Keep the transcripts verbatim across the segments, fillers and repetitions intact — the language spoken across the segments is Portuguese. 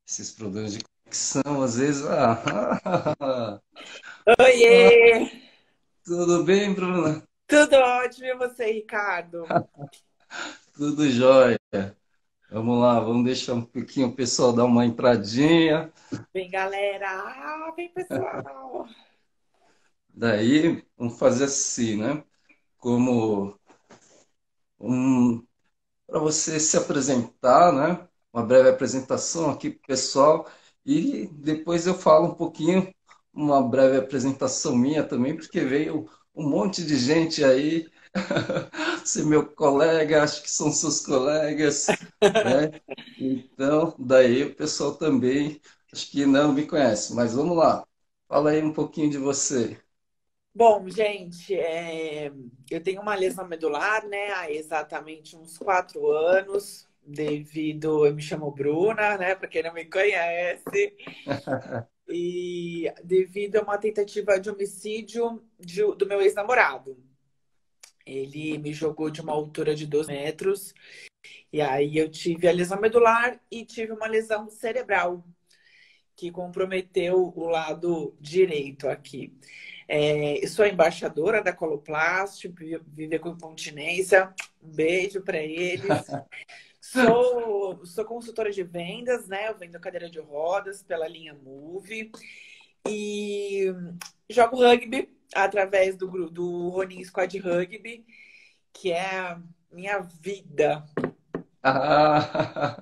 Esses problemas de conexão, às vezes. Ah, Oiê! tudo bem, Bruna? Tudo ótimo, e você, Ricardo? Tudo jóia. Vamos lá, vamos deixar um pouquinho o pessoal dar uma entradinha. Vem, galera! Ah, vem, pessoal! Daí, vamos fazer assim, né? Como um, para você se apresentar, né? Uma breve apresentação aqui para o pessoal. E depois eu falo um pouquinho, uma breve apresentação minha também, porque veio um monte de gente aí. Ser meu colega, acho que são seus colegas, né? Então, daí o pessoal também, acho que não me conhece, mas vamos lá. Fala aí um pouquinho de você. Bom, gente, é, eu tenho uma lesão medular, né, há exatamente uns quatro anos, devido, eu me chamo Bruna, né, para quem não me conhece, e devido a uma tentativa de homicídio de- do meu ex-namorado. Ele me jogou de uma altura de dois metros, e aí eu tive a lesão medular e tive uma lesão cerebral, que comprometeu o lado direito aqui. É, eu sou a embaixadora da Coloplast, viver com incontinência. Um beijo para eles. Sou, sou consultora de vendas, né? Eu vendo cadeira de rodas pela linha Move e jogo rugby através do, gru- do Ronin Squad Rugby, que é a minha vida. Ah,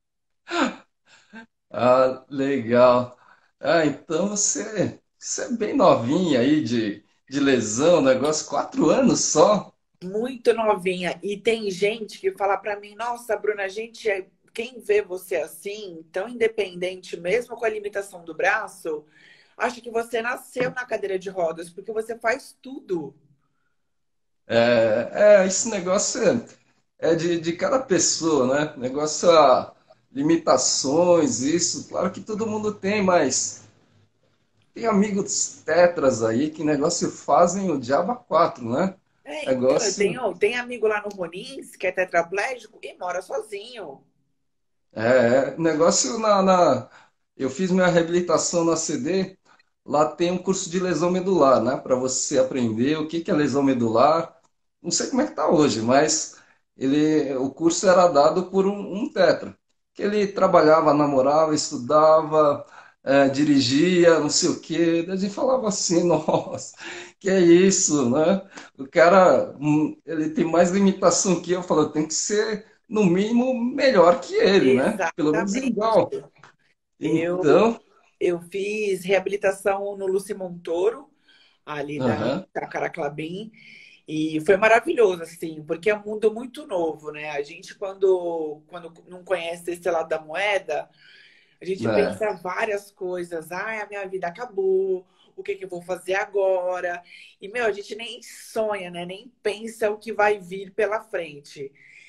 ah, legal. Ah, então você, você é bem novinha aí de, de lesão, negócio, quatro anos só. Muito novinha. E tem gente que fala pra mim, nossa, Bruna, a gente, é- quem vê você assim, tão independente, mesmo com a limitação do braço, acha que você nasceu na cadeira de rodas, porque você faz tudo. É, é, esse negócio é, é de, de cada pessoa, né? Negócio, ah, limitações, isso, claro que todo mundo tem, mas tem amigos tetras aí que negócio fazem o diabo a quatro, né? É, então, eu Negócio, tenho, tem amigo lá no Ronins que é tetraplégico e mora sozinho. é, é, negócio na, na- eu fiz minha reabilitação na C D, lá tem um curso de lesão medular, né? Para você aprender o que que é lesão medular. Não sei como é que tá hoje, mas ele, o curso era dado por um, um tetra, que ele trabalhava, namorava, estudava, é, dirigia, não sei o quê. Daí a gente falava assim, nossa, que é isso, né? O cara, hum, ele tem mais limitação que eu, eu falo, tem que ser no mínimo melhor que ele, né? Pelo menos Exatamente. igual. Eu, Então, eu fiz reabilitação no Luci Montoro, ali da aham, Tacara Clabin. E foi maravilhoso, assim, porque é um mundo muito novo, né? A gente, quando, quando não conhece esse lado da moeda, a gente né? pensa várias coisas. Ai, a minha vida acabou, o que que eu vou fazer agora? E, meu, a gente nem sonha, né? Nem pensa o que vai vir pela frente.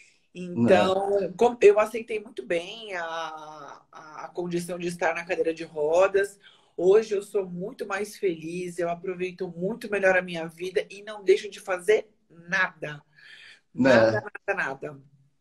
Né? Então, como- eu aceitei muito bem a, a condição de estar na cadeira de rodas. Hoje eu sou muito mais feliz, eu aproveito muito melhor a minha vida e não deixo de fazer nada. Nada, Né? nada, nada.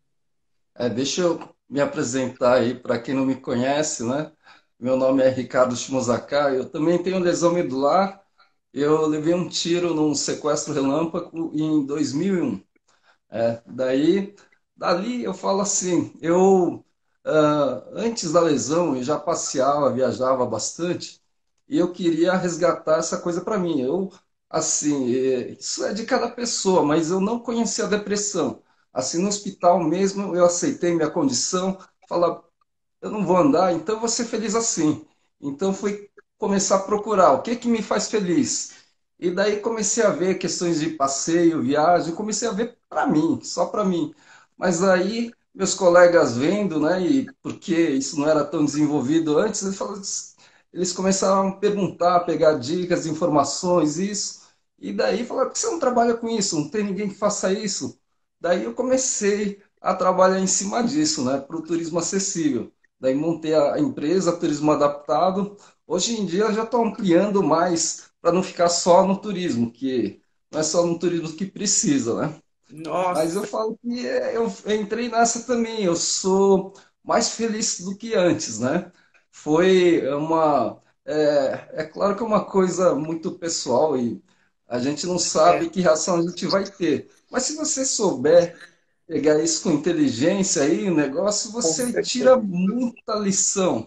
É, deixa eu me apresentar aí para quem não me conhece, né? Meu nome é Ricardo Shimozaka, eu também tenho lesão medular. Eu levei um tiro num sequestro relâmpago em dois mil e um. É, daí, dali eu falo assim, eu ah, antes da lesão eu já passeava, viajava bastante e eu queria resgatar essa coisa para mim. Eu, assim, eh, isso é de cada pessoa, mas eu não conhecia a depressão. Assim, no hospital mesmo eu aceitei minha condição, falar, eu não vou andar, então eu vou ser feliz assim. Então fui começar a procurar o que que me faz feliz. E daí comecei a ver questões de passeio, viagem, comecei a ver para mim, só para mim. Mas aí meus colegas vendo, né, e porque isso não era tão desenvolvido antes, eles, falaram, eles começaram a perguntar, pegar dicas, informações, isso. E daí falaram, por que você não trabalha com isso? Não tem ninguém que faça isso? Daí eu comecei a trabalhar em cima disso, né, para o turismo acessível. Daí montei a empresa Turismo Adaptado. Hoje em dia eu já estou ampliando mais para não ficar só no turismo, que não é só no turismo que precisa, né? Mas eu Nossa, falo que é, eu entrei nessa também, eu sou mais feliz do que antes, né? foi uma. É, é claro que é uma coisa muito pessoal e a gente não É, sabe que reação a gente vai ter. Mas se você souber pegar isso com inteligência aí, o negócio, com você tira certeza. muita lição.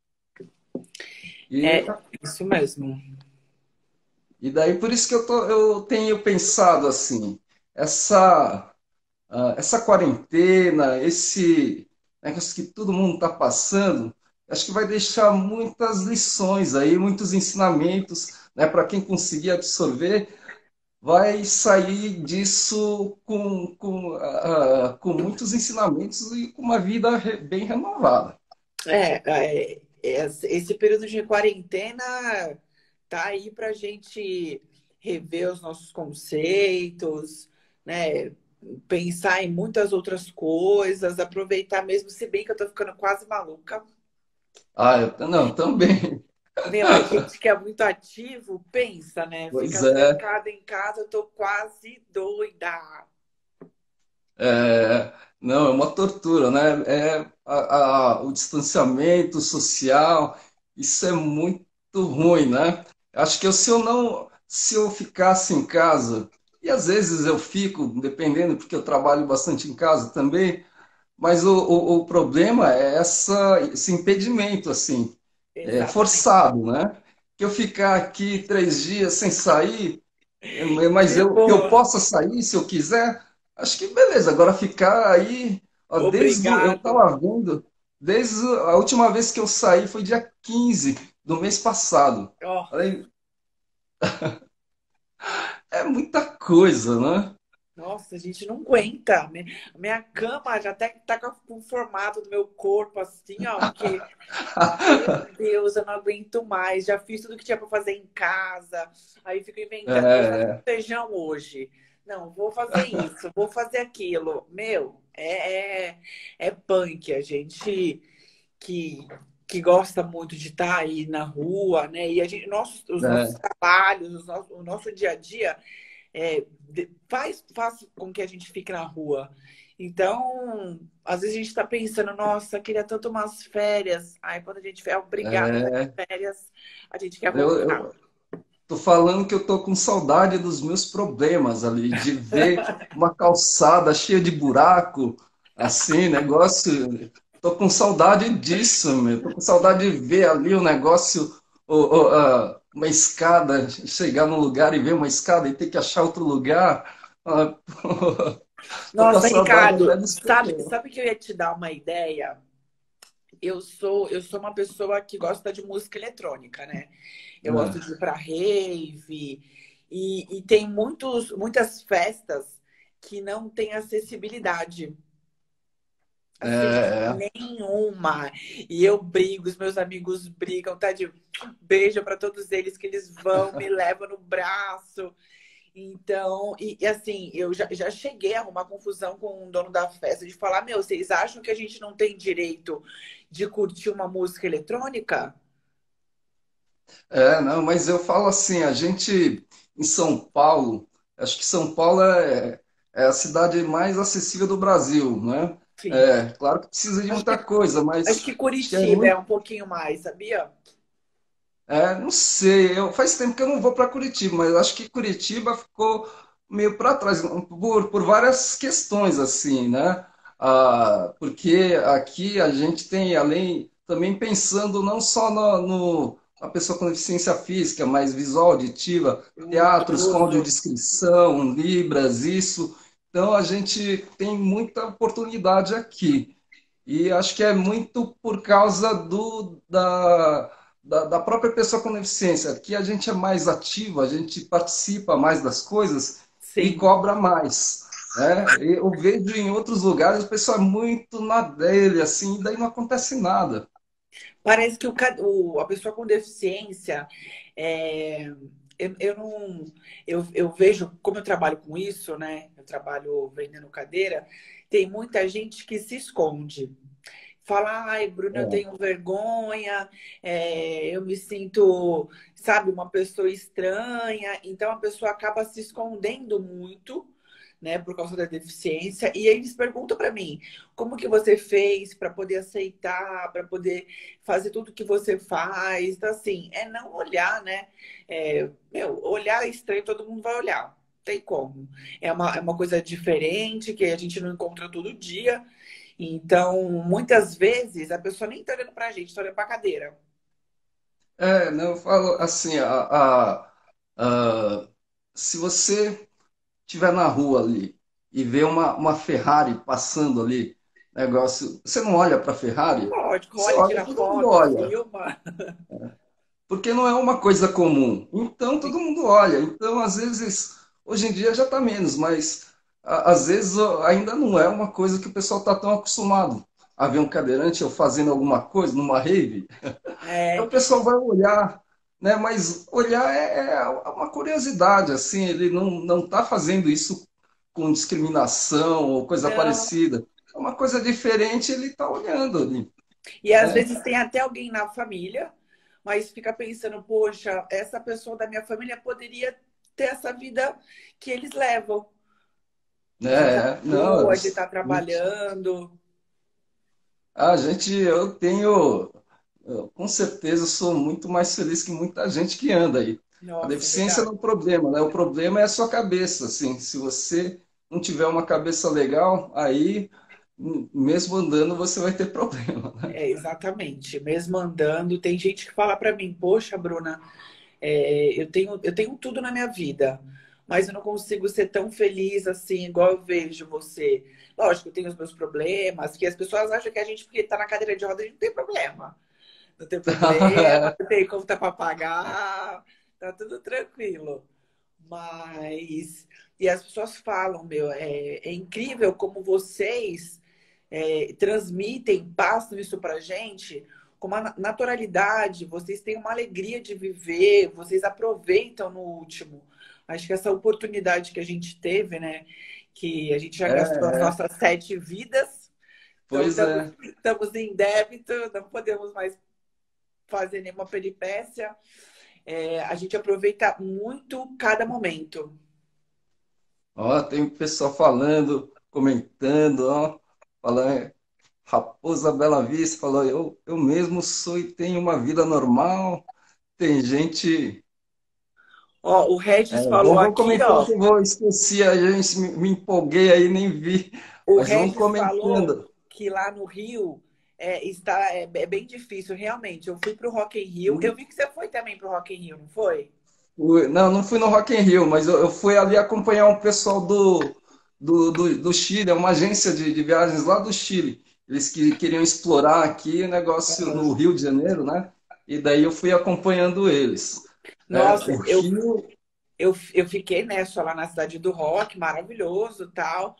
E, É isso mesmo. e daí por isso que eu, tô, eu tenho pensado assim, essa, ah, essa quarentena, esse negócio que todo mundo está passando, acho que vai deixar muitas lições aí, muitos ensinamentos, né, para quem conseguir absorver, vai sair disso com, com, ah, ah, com muitos ensinamentos e com uma vida re- bem renovada. É, é, esse esse período de quarentena tá aí para a gente rever os nossos conceitos, né? Pensar em muitas outras coisas, aproveitar mesmo, se bem que eu tô ficando quase maluca. Ah, eu, não, também. Meu, a gente que é muito ativo, pensa, né? Pois Ficar é. trancado em casa, eu tô quase doida. É, não, é uma tortura, né? É a- a- o distanciamento social, isso é muito ruim, né? Acho que eu, se eu não, se eu ficasse em casa, e às vezes eu fico, dependendo, porque eu trabalho bastante em casa também, mas o, o, o problema é essa, esse impedimento, assim, é, Exatamente. forçado, né? Que eu ficar aqui três dias sem sair, mas De eu, que eu boa. possa sair se eu quiser, acho que beleza. Agora ficar aí, ó, desde o, eu Obrigado. estava vendo, desde a última vez que eu saí foi dia quinze do mês passado. Ó, Falei, é muita coisa, né? nossa, a gente não aguenta. Mi- Minha cama já até tá com o formato do meu corpo, assim, ó, porque, meu Deus, eu não aguento mais. Já fiz tudo que tinha pra fazer em casa. Aí fico inventando, vou fazer É, feijão hoje. Não, vou fazer isso, vou fazer aquilo. Meu, é, é, é punk. A gente que, que gosta muito de estar aí na rua, né? E a gente, nossos, os nossos é, trabalhos, os nossos, o nosso dia a dia é, de- faz, faz com que a gente fique na rua. Então, às vezes a gente está pensando, nossa, queria tanto umas férias. Aí quando a gente é obrigado a estar é, de férias, a gente quer eu, voltar. eu tô falando que eu tô com saudade dos meus problemas ali, de ver uma calçada cheia de buraco, assim, negócio. Tô com saudade disso, meu. Tô com saudade de ver ali o negócio, o- o- a- uma escada, chegar num lugar e ver uma escada e ter que achar outro lugar. Ah, tô com Nossa, saudade até Ricardo, dos sabe, problemas. sabe que eu ia te dar uma ideia? Eu sou, eu sou uma pessoa que gosta de música eletrônica, né? Eu gosto de ir para rave e, e tem muitos, muitas festas que não têm acessibilidade. É, Assim, é, nenhuma. E eu brigo, os meus amigos brigam, tá? De beijo para todos eles que eles vão, me levam no braço. Então, e, e assim, eu já, já cheguei a arrumar confusão com o dono da festa de falar: Meu, vocês acham que a gente não tem direito de curtir uma música eletrônica? é, não, mas eu falo assim, a gente em São Paulo, acho que São Paulo é, é a cidade mais acessível do Brasil, né? Sim. É, claro que precisa de Acho muita que, coisa, acho mas que acho que é Curitiba é muito, um pouquinho mais, sabia? é, não sei, eu, faz tempo que eu não vou para Curitiba, mas acho que Curitiba ficou meio para trás por, por várias questões, assim, né? Ah, porque aqui a gente tem, além, também pensando não só no, no- na pessoa com deficiência física, mas visual, auditiva, O teatros com idoso. audiodescrição, Libras, isso. Então a gente tem muita oportunidade aqui. E acho que é muito por causa do, da, da, da própria pessoa com deficiência. Aqui a gente é mais ativo, a gente participa mais das coisas e Sim. cobra mais. Né? Eu vejo em outros lugares o pessoal é muito na dele, assim, e daí não acontece nada. Parece que o, ca- o- a pessoa com deficiência, é, eu, eu não, eu, eu vejo, como eu trabalho com isso, né? Eu trabalho vendendo cadeira, tem muita gente que se esconde. Fala, ai, Bruna, eu É, tenho vergonha, é, eu me sinto, sabe, uma pessoa estranha. Então a pessoa acaba se escondendo muito, né, por causa da deficiência. E aí eles perguntam para mim, como que você fez para poder aceitar, para poder fazer tudo que você faz? Então, assim, é não olhar, né? É, meu, olhar estranho, todo mundo vai olhar. Tem como. É uma, é uma coisa diferente que a gente não encontra todo dia. Então, muitas vezes, a pessoa nem tá olhando pra gente, tá olhando pra cadeira. É, não, eu falo assim, a, a, a- se você estiver na rua ali e vê uma, uma Ferrari passando ali, negócio, você não olha para a Ferrari, Lógico, você olha, olha, tira todo mundo foto, olha, filma. porque não é uma coisa comum. Então todo mundo olha. Então, às vezes, hoje em dia já está menos, mas a- às vezes ó, ainda não é uma coisa que o pessoal está tão acostumado a ver um cadeirante ou fazendo alguma coisa numa rave. Aí É, o pessoal vai olhar, né? Mas olhar é, é uma curiosidade, assim, ele não não está fazendo isso com discriminação ou coisa não. parecida. É uma coisa diferente, ele está olhando ali, E às né? vezes tem até alguém na família, mas fica pensando, poxa, essa pessoa da minha família poderia ter essa vida que eles levam, É, de estar é, na não, rua, de estar trabalhando. a gente, eu tenho, eu, com certeza, sou muito mais feliz que muita gente que anda aí. A Nossa, é deficiência verdade. não é o problema, né? O problema é a sua cabeça, assim. Se você não tiver uma cabeça legal, aí, m- mesmo andando, você vai ter problema, né? É, exatamente. Mesmo andando, tem gente que fala pra mim, poxa, Bruna, é, eu tenho, eu tenho tudo na minha vida, mas eu não consigo ser tão feliz assim, igual eu vejo você. Lógico, eu tenho os meus problemas, que as pessoas acham que a gente, porque tá na cadeira de roda, a gente não tem problema. Não tem problema, não tem conta para pagar, tá tudo tranquilo. Mas, e as pessoas falam, meu, é, é incrível como vocês é, transmitem, passam isso pra gente com uma naturalidade, vocês têm uma alegria de viver, vocês aproveitam no último. Acho que essa oportunidade que a gente teve, né? Que a gente já É, gastou as é, nossas sete vidas, então pois estamos, é. estamos em débito, não podemos mais fazer nenhuma peripécia. É, a gente aproveita muito cada momento. Ó, tem o pessoal falando, comentando, ó, falando, Raposa Bela Vista falou, eu, eu mesmo sou e tenho uma vida normal. Tem gente. Ó, o É, Regis falou vamos, vamos aqui, comentando ó. que eu vou esqueci, a gente me, me empolguei aí, nem vi. O Mas vamos Regis falou comentando. que lá no Rio é, está é, é bem difícil, realmente. Eu fui pro Rock in Rio. Eu vi que você foi também pro Rock in Rio, não foi? Fui- Não, não fui no Rock in Rio, mas eu, eu fui ali acompanhar um pessoal do, do, do, do Chile, é uma agência de, de viagens lá do Chile. Eles que, queriam explorar aqui o negócio no Aham. Rio de Janeiro, né? E daí eu fui acompanhando eles. É, Nossa, o eu, Rio, eu, eu fiquei, né, só lá na cidade do rock, maravilhoso tal.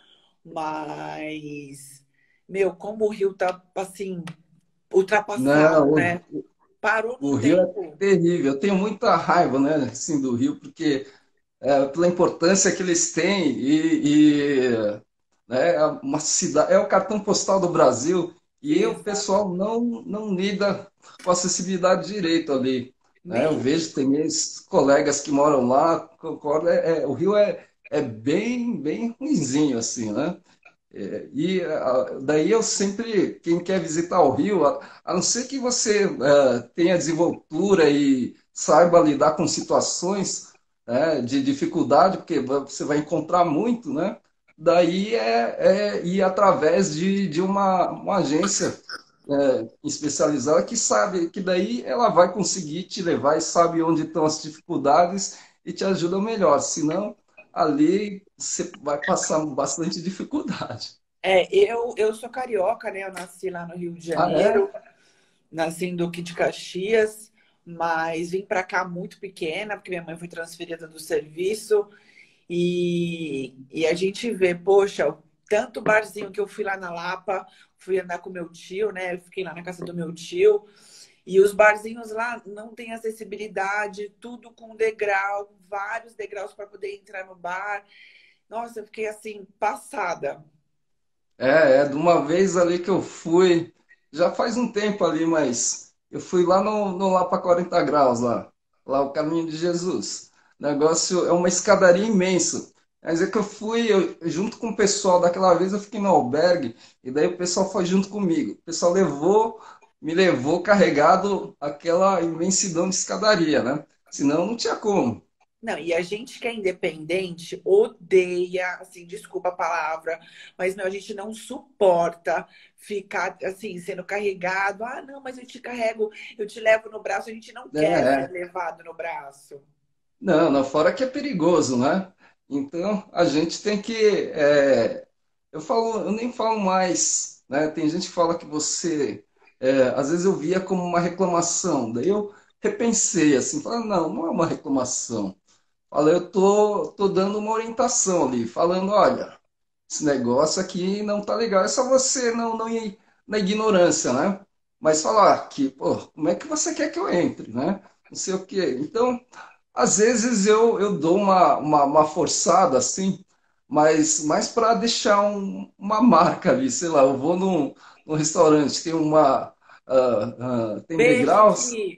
Mas, meu, como o Rio tá, assim, ultrapassado, não, né? Parou no o Rio é tempo. terrível. Eu tenho muita raiva, né, assim, do Rio, porque é, pela importância que eles têm e, e, né, é uma cidade, é o cartão postal do Brasil e o pessoal Exatamente. não, não lida com a acessibilidade direito ali. Né? Eu Nem, vejo, tem meus colegas que moram lá, concordo, é, é, o Rio é, é bem, bem ruinzinho, assim, né? É, e a, daí eu sempre, quem quer visitar o Rio, a, a não ser que você é, tenha desenvoltura e saiba lidar com situações, né, de dificuldade, porque você vai encontrar muito, né? Daí é, é ir através de, de uma, uma agência é, especializada que sabe que daí ela vai conseguir te levar e sabe onde estão as dificuldades e te ajuda melhor. Senão, ali você vai passar bastante dificuldade. é, eu, eu sou carioca, né? Eu nasci lá no Rio de Ah, Janeiro, é? nasci em Duque de Caxias, mas vim para cá muito pequena, porque minha mãe foi transferida do serviço. E, e a gente vê, poxa, tanto barzinho que eu fui lá na Lapa, fui andar com meu tio, né? Eu fiquei lá na casa do meu tio. E os barzinhos lá não têm acessibilidade, tudo com degrau, vários degraus para poder entrar no bar. Nossa, eu fiquei assim, passada. É, é de uma vez ali que eu fui, já faz um tempo ali, mas eu fui lá no, no lá para quarenta graus lá, lá o Caminho de Jesus. O negócio é uma escadaria imensa. Mas é que eu fui, eu- junto com o pessoal, daquela vez eu fiquei no albergue, e daí o pessoal foi junto comigo. O pessoal levou, me levou carregado aquela imensidão de escadaria, né? Senão não tinha como. Não, e a gente que é independente odeia, assim, desculpa a palavra, mas meu, a gente não suporta ficar assim, sendo carregado. Ah, não, mas eu te carrego, eu te levo no braço. A gente não É, quer ser é. levado no braço. Não, não, fora que é perigoso, né? Então a gente tem que. é, eu falo, eu nem falo mais, né? Tem gente que fala que você. é, às vezes eu via como uma reclamação, daí eu repensei assim, falei, não, não é uma reclamação. Falei, eu tô, tô dando uma orientação ali, falando, olha, esse negócio aqui não tá legal. É só você não, não ir na ignorância, né? Mas falar que, pô, como é que você quer que eu entre, né? Não sei o quê. Então, às vezes eu, eu dou uma, uma, uma forçada assim, mas mais para deixar um- uma marca ali, sei lá, eu vou num, num restaurante, tem uma. ah, ah, tem Beijo degraus, aqui.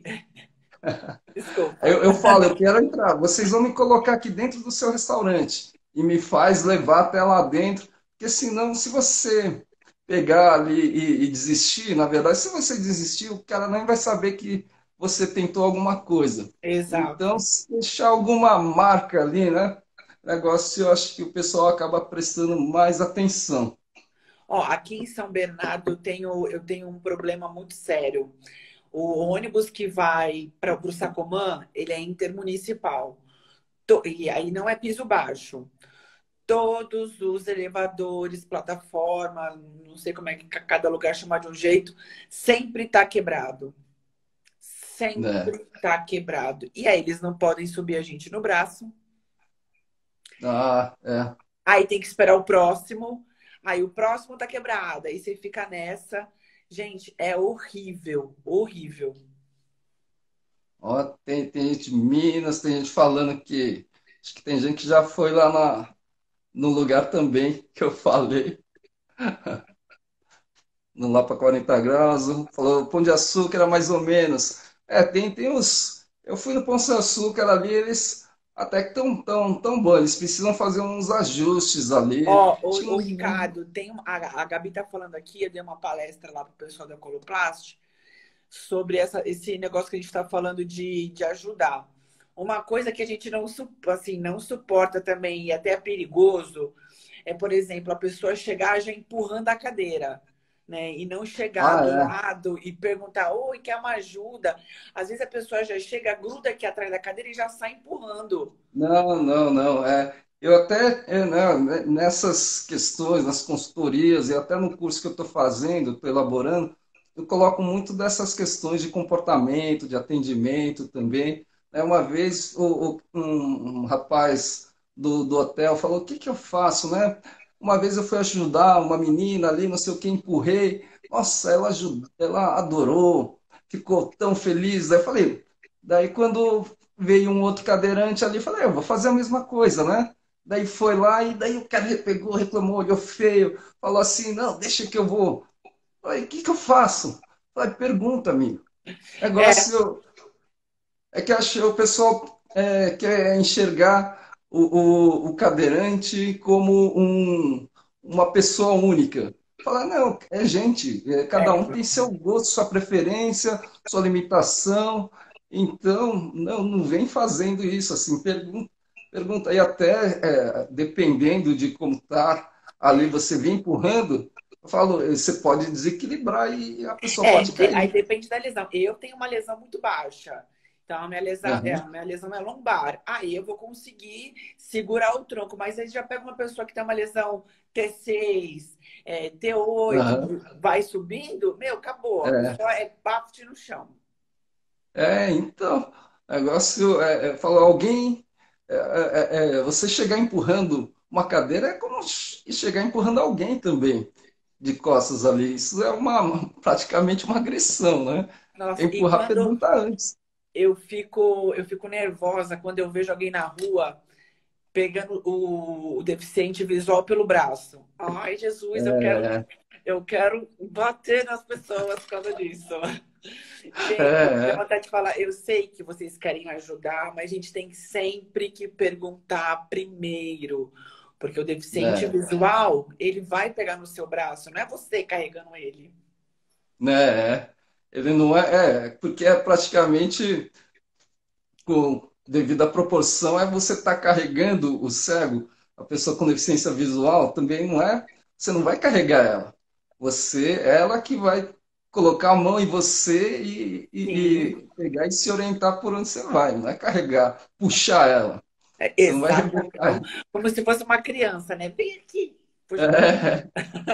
aí Desculpa. eu, eu falo, eu quero entrar, vocês vão me colocar aqui dentro do seu restaurante e me faz levar até lá dentro, porque senão, se você pegar ali e, e desistir, na verdade, se você desistir, o cara nem vai saber que você tentou alguma coisa. Então, Exato. se deixar alguma marca ali, né? Negócio, eu acho que o pessoal acaba prestando mais atenção. Ó, aqui em São Bernardo eu tenho, eu tenho um problema muito sério. O ônibus que vai para o Sacomã, ele é intermunicipal. To- E aí não é piso baixo. Todos os elevadores, plataforma, não sei como é que cada lugar chama de um jeito, sempre está quebrado. Né? Sempre está quebrado. E aí eles não podem subir a gente no braço. Ah, é. Aí tem que esperar o próximo. Aí o próximo tá quebrado. Aí você fica nessa. Gente, é horrível, horrível. Ó, tem, tem gente de Minas, tem gente falando que. Acho que tem gente que já foi lá na, no lugar também que eu falei, no lá para quarenta graus. Falou, Pão de Açúcar era mais ou menos. É, tem, tem os. Eu fui no Pão de Açúcar ali, eles até que estão tão, tão bons, eles precisam fazer uns ajustes ali. Ó, Tinha o, o uns. um, Ricardo, tem uma- a, a Gabi tá falando aqui, eu dei uma palestra lá pro pessoal da Coloplast sobre essa, esse negócio que a gente está falando de, de ajudar. Uma coisa que a gente não, su- assim, não suporta também, e até é perigoso, é, por exemplo, a pessoa chegar já empurrando a cadeira, né? E não chegar Ah, do é. lado e perguntar, oi, quer uma ajuda? Às vezes a pessoa já chega, gruda aqui atrás da cadeira e já sai empurrando. Não, não, não. É, eu até, é, né, nessas questões, nas consultorias e até no curso que eu estou fazendo, estou elaborando, eu coloco muito dessas questões de comportamento, de atendimento também. Né, uma vez o, o- um, um rapaz do, do hotel falou, o que que eu faço, né? Uma vez eu fui ajudar uma menina ali, não sei o que, empurrei. Nossa, ela ajudou, ela adorou, ficou tão feliz. Daí eu falei, daí quando veio um outro cadeirante ali, falei, eu vou fazer a mesma coisa, né? Daí foi lá e daí o cara pegou, reclamou, olhou feio, falou assim, não, deixa que eu vou. Falei, o que que eu faço? Falei, pergunta, amigo. É, Negócio é que acho, o pessoal é, quer enxergar o, o, o cadeirante como um, uma pessoa única. Falar, não, é gente, é, cada um é, tem seu gosto, sua preferência, sua limitação. Então, não, não vem fazendo isso assim. Pergunta, pergunta e até é, dependendo de como tá ali, você vem empurrando, eu falo, você pode desequilibrar e a pessoa é, pode de- aí cair. depende da lesão. Eu tenho uma lesão muito baixa. Então, a minha lesão, é, Aham, a minha lesão é lombar. Aí eu vou conseguir segurar o tronco. Mas aí já pega uma pessoa que tem uma lesão T seis, é, T oito, aham. vai subindo, meu, acabou. A É. pessoa é papo no chão. É, então, negócio é, é, falou, alguém, é, é, é, é, você chegar empurrando uma cadeira é como che- chegar empurrando alguém também de costas ali. Isso é uma praticamente uma agressão, né? Nossa, e Empurrar quando pergunta antes. eu fico, eu fico nervosa quando eu vejo alguém na rua pegando o, o deficiente visual pelo braço. Ai, Jesus, eu quero, É, eu quero bater nas pessoas por causa disso. é, Gente, eu tenho é. vontade de falar, eu sei que vocês querem ajudar, mas a gente tem sempre que perguntar primeiro. Porque o deficiente É, visual, ele vai pegar no seu braço, não é você carregando ele. né? É. Ele não é, é, porque é praticamente, com, devido à proporção, é você estar carregando o cego, a pessoa com deficiência visual, também não é, você não vai carregar ela. Você, ela que vai colocar a mão em você e, e, Sim, e pegar e se orientar por onde você vai, não é carregar, puxar ela. é, Você não vai exatamente. rebocar. Como, como se fosse uma criança, né? Vem aqui. Puxa pra... É,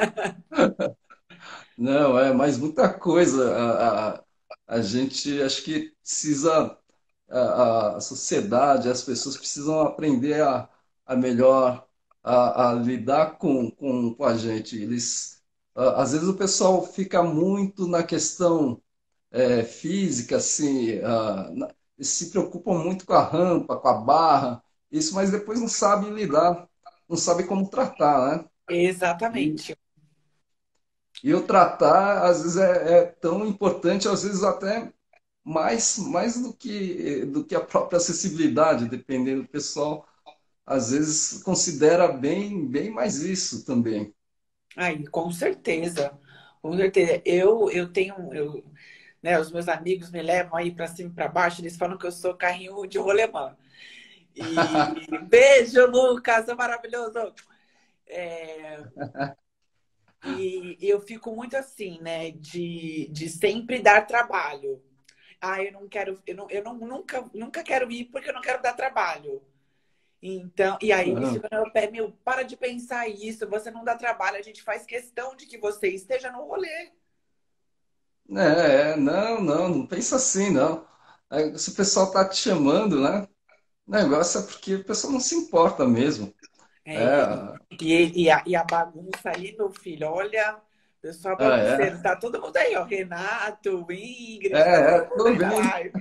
não, é, mas muita coisa. A, a, a gente acho que precisa, a, a sociedade, as pessoas precisam aprender a, a melhor a, a lidar com, com, com a gente. Eles, a- às vezes o pessoal fica muito na questão é, física, assim, ah, na- eles se preocupam muito com a rampa, com a barra, isso, mas depois não sabe lidar, não sabe como tratar, né? Exatamente. E o tratar, às vezes, é, é tão importante, às vezes até mais, mais do que, do que a própria acessibilidade, dependendo do pessoal, às vezes considera bem, bem mais isso também. Aí, com certeza. Com certeza. Eu, eu tenho, eu, né, os meus amigos me levam aí para cima e para baixo, eles falam que eu sou carrinho de rolemã. E beijo, Lucas, é maravilhoso. É, e eu fico muito assim, né, de, de sempre dar trabalho. Ah, eu não quero, eu, não, eu não, nunca, nunca quero ir porque eu não quero dar trabalho. Então, e aí eles ficam no meu pé, meu, para de pensar isso, você não dá trabalho, a gente faz questão de que você esteja no rolê. É, é, não, não, não pensa assim, não. É, se o pessoal tá te chamando, né? O negócio é porque o pessoal não se importa mesmo. É, e, É, e, e a, e a bagunça aí, meu filho, olha, pessoal ah, bagunceiro, é, tá todo mundo aí, ó, Renato, é, Ingrid, tá é, todo mundo tô aí na vendo. live.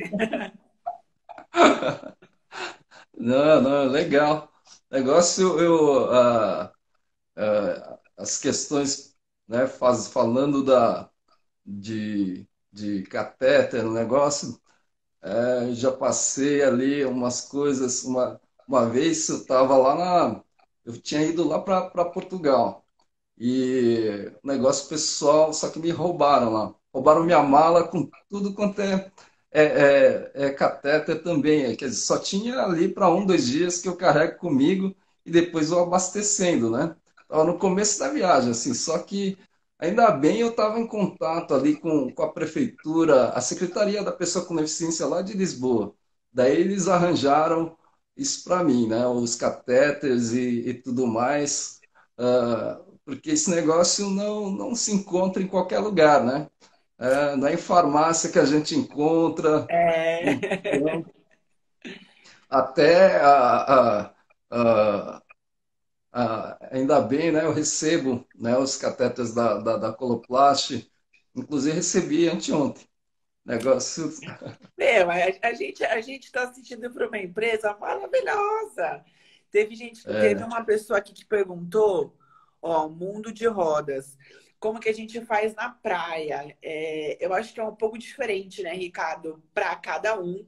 Não, não, legal. Negócio, eu, ah, ah, as questões, né, faz, falando da, de, de catéter, o negócio, é, já passei ali umas coisas, uma, uma vez eu estava lá na, eu tinha ido lá para Portugal, e o negócio pessoal, só que me roubaram lá. Roubaram minha mala com tudo quanto é, é, é, é catéter também. É, quer dizer, só tinha ali para um, dois dias que eu carrego comigo e depois eu abastecendo, né? Tava no começo da viagem, assim, só que ainda bem eu estava em contato ali com, com a prefeitura, a Secretaria da Pessoa com Deficiência lá de Lisboa. Daí eles arranjaram isso para mim, né? Os catéteres e, e tudo mais. Ah, porque esse negócio não, não se encontra em qualquer lugar, né? É, não é em farmácia que a gente encontra, É. então, até a, a, a, a- ainda bem, né? Eu recebo, né, os catéteres da, da, da Coloplast, inclusive recebi anteontem. Negócio. Meu, a, a gente a gente está assistindo para uma empresa maravilhosa. Teve gente, teve É, uma pessoa aqui que perguntou, ó, mundo de rodas. Como que a gente faz na praia? É, eu acho que é um pouco diferente, né, Ricardo, para cada um.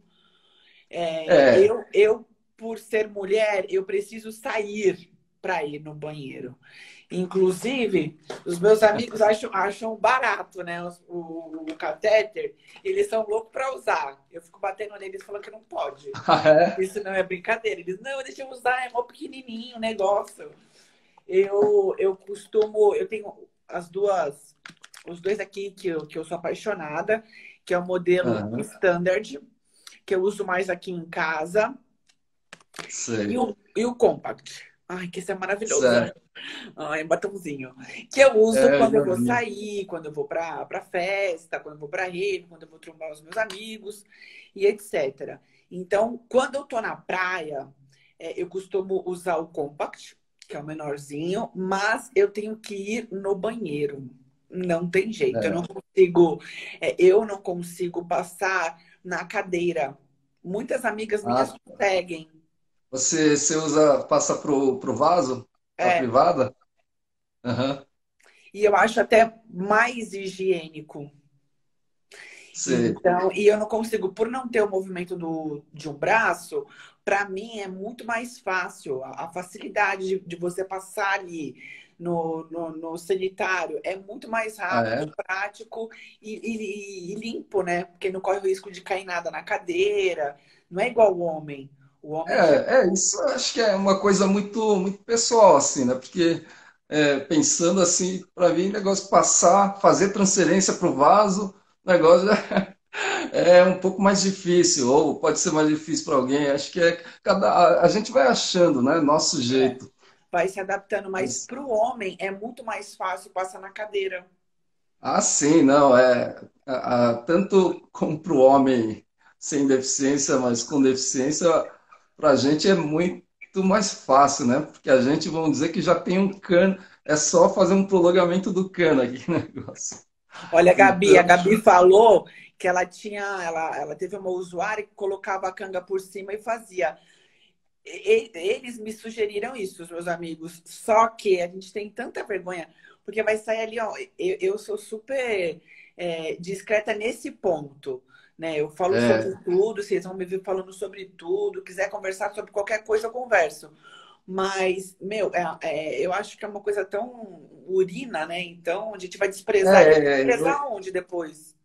É, é, eu, eu, por ser mulher, eu preciso sair para ir no banheiro. Inclusive, os meus amigos acham, acham barato, né? Os- O, o catéter, eles são loucos para usar. Eu fico batendo neles falando que não pode. ah, é, Isso não é brincadeira. Eles, não, deixa eu usar, é mó pequenininho o negócio. Eu, eu costumo, eu tenho as duas, os dois aqui que eu, que eu sou apaixonada, que é o modelo aham, Standard, que eu uso mais aqui em casa, e sei, o, e o Compact. Ai, que esse é maravilhoso. certo, Ai, batomzinho. Que eu uso é, quando eu já vou vi. sair, quando eu vou pra, pra festa, quando eu vou pra rave, quando eu vou trombar os meus amigos e etcétera. Então, quando eu tô na praia, é, eu costumo usar o Compact, que é o menorzinho, mas eu tenho que ir no banheiro. Não tem jeito. Eu não É. consigo, é, eu não consigo passar na cadeira. Muitas amigas minhas Ah, conseguem. você, você usa, passa pro, pro vaso, a É, privada? Aham. e eu acho até mais higiênico. Sei. Então, e eu não consigo, por não ter o movimento do, de um braço, para mim é muito mais fácil. A, a facilidade de, de você passar ali no, no, no sanitário é muito mais Ah, rápido, é? prático e, e- e limpo, né? Porque não corre o risco de cair nada na cadeira. Não é igual o homem. O homem já. É, é, isso eu acho que é uma coisa muito, muito pessoal, assim, né? Porque é, pensando assim, para mim, negócio passar, fazer transferência para o vaso, o negócio é um pouco mais difícil, ou pode ser mais difícil para alguém. Acho que é cada, a, a gente vai achando, né? Nosso É, jeito. vai se adaptando, mas Mas, para o homem é muito mais fácil passar na cadeira. ah, sim, não, é a- a- tanto como para o homem sem deficiência, mas com deficiência, para a gente é muito mais fácil, né? Porque a gente, vamos dizer que já tem um cano, é só fazer um prolongamento do cano aqui, no negócio. Olha, a Gabi, Então, a Gabi falou que ela tinha, ela, ela teve uma usuária que colocava a canga por cima e fazia. E- eles me sugeriram isso, os meus amigos. Só que a gente tem tanta vergonha, porque vai sair ali, ó. Eu, eu sou super é, discreta nesse ponto, né? Eu falo sobre é, tudo, vocês vão me ver falando sobre tudo. Quiser conversar sobre qualquer coisa, eu converso. Mas, meu, é, é, eu acho que é uma coisa tão urina, né? Então, a gente vai desprezar. E é, desprezar onde depois?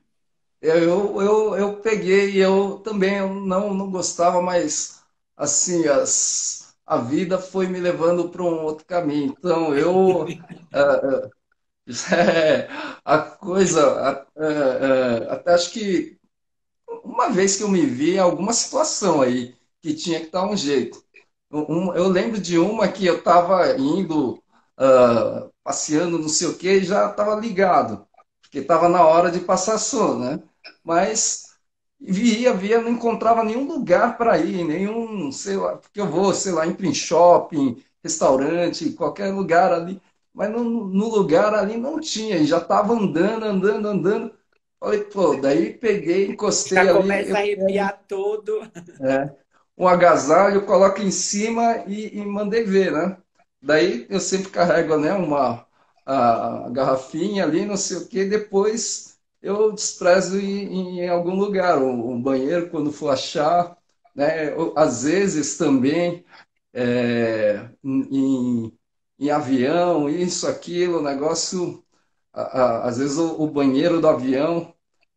Eu, eu, eu peguei, eu também eu não, não gostava, mas assim, as, a vida foi me levando para um outro caminho. Então, eu, ah, é, a coisa, a- é, é, até acho que uma vez que eu me vi em alguma situação aí, que tinha que dar um jeito. Um- eu lembro de uma que eu estava indo, ah, passeando, não sei o que, e já estava ligado, porque estava na hora de passar sono, né? Mas via, via, não encontrava nenhum lugar para ir, nenhum, sei lá, porque eu vou, sei lá, em shopping, restaurante, qualquer lugar ali, mas no, no lugar ali não tinha, e já estava andando, andando, andando. Falei, pô, daí peguei, Já encostei ali, começa a eu pego arrepiar todo. um agasalho, coloco em cima e, e mandei ver, né? Daí eu sempre carrego, né, uma a, a garrafinha ali, não sei o que, depois eu desprezo em, em algum lugar, um, um banheiro quando for achar, né? Ou, às vezes também é, em, em avião, isso, aquilo, negócio, a- a- às vezes o, o banheiro do avião,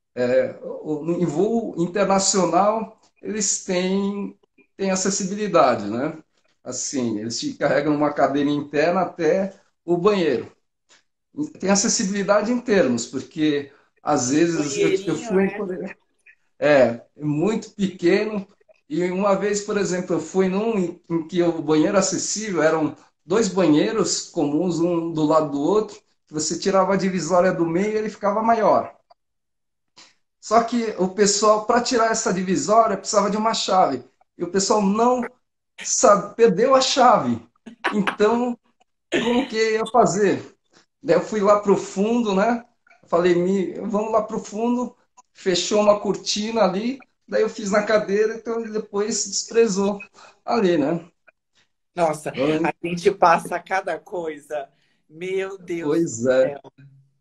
o- em voo internacional, eles têm, têm acessibilidade, né? Assim, eles te carregam uma cadeira interna até o banheiro. Tem acessibilidade em termos, porque às vezes eu, eu Banheirinho, fui, né? é, muito pequeno, e uma vez, por exemplo, eu fui num em, em que o banheiro acessível eram dois banheiros comuns, um do lado do outro, que você tirava a divisória do meio e ele ficava maior. Só que o pessoal, para tirar essa divisória, precisava de uma chave. E o pessoal não sabe, perdeu a chave. Então, como que ia fazer? Daí eu fui lá para o fundo, né? Falei, "Mi, vamos lá para o fundo. Fechou uma cortina ali. Daí eu fiz na cadeira, então ele depois desprezou ali, né? Nossa, a gente passa cada coisa. Meu Deus do Pois é. céu.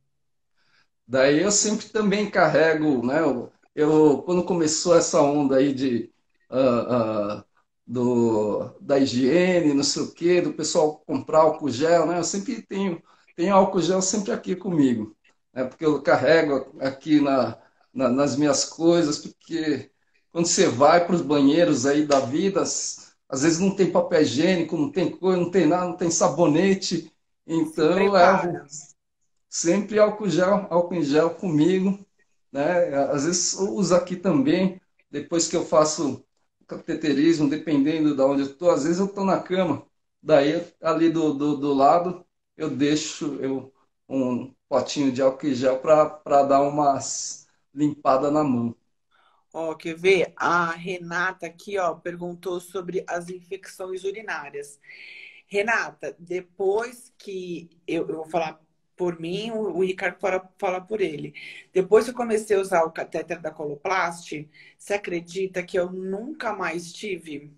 Daí eu sempre também carrego, né? Eu, eu- quando começou essa onda aí de ah, ah, do, da higiene, não sei o quê, do pessoal comprar álcool gel, né? Eu sempre tenho, tenho álcool gel sempre aqui comigo, né? Porque eu carrego aqui na, na- nas minhas coisas, porque quando você vai para os banheiros aí da vida, às às vezes não tem papel higiênico, não tem coisa, não tem nada, não tem sabonete, Se então eu levo prepara. sempre álcool gel, álcool em gel comigo, né? Às vezes eu uso aqui também, depois que eu faço cateterismo, dependendo de onde eu estou, às vezes eu estou na cama, daí ali do, do, do lado eu deixo eu, um potinho de álcool em gel para dar uma limpada na mão. Ó, quer ver? A Renata aqui, ó, perguntou sobre as infecções urinárias. Renata, depois que eu, eu vou falar por mim, o, o Ricardo fala, fala por ele. Depois que eu comecei a usar o catéter da Coloplast, você acredita que eu nunca mais tive?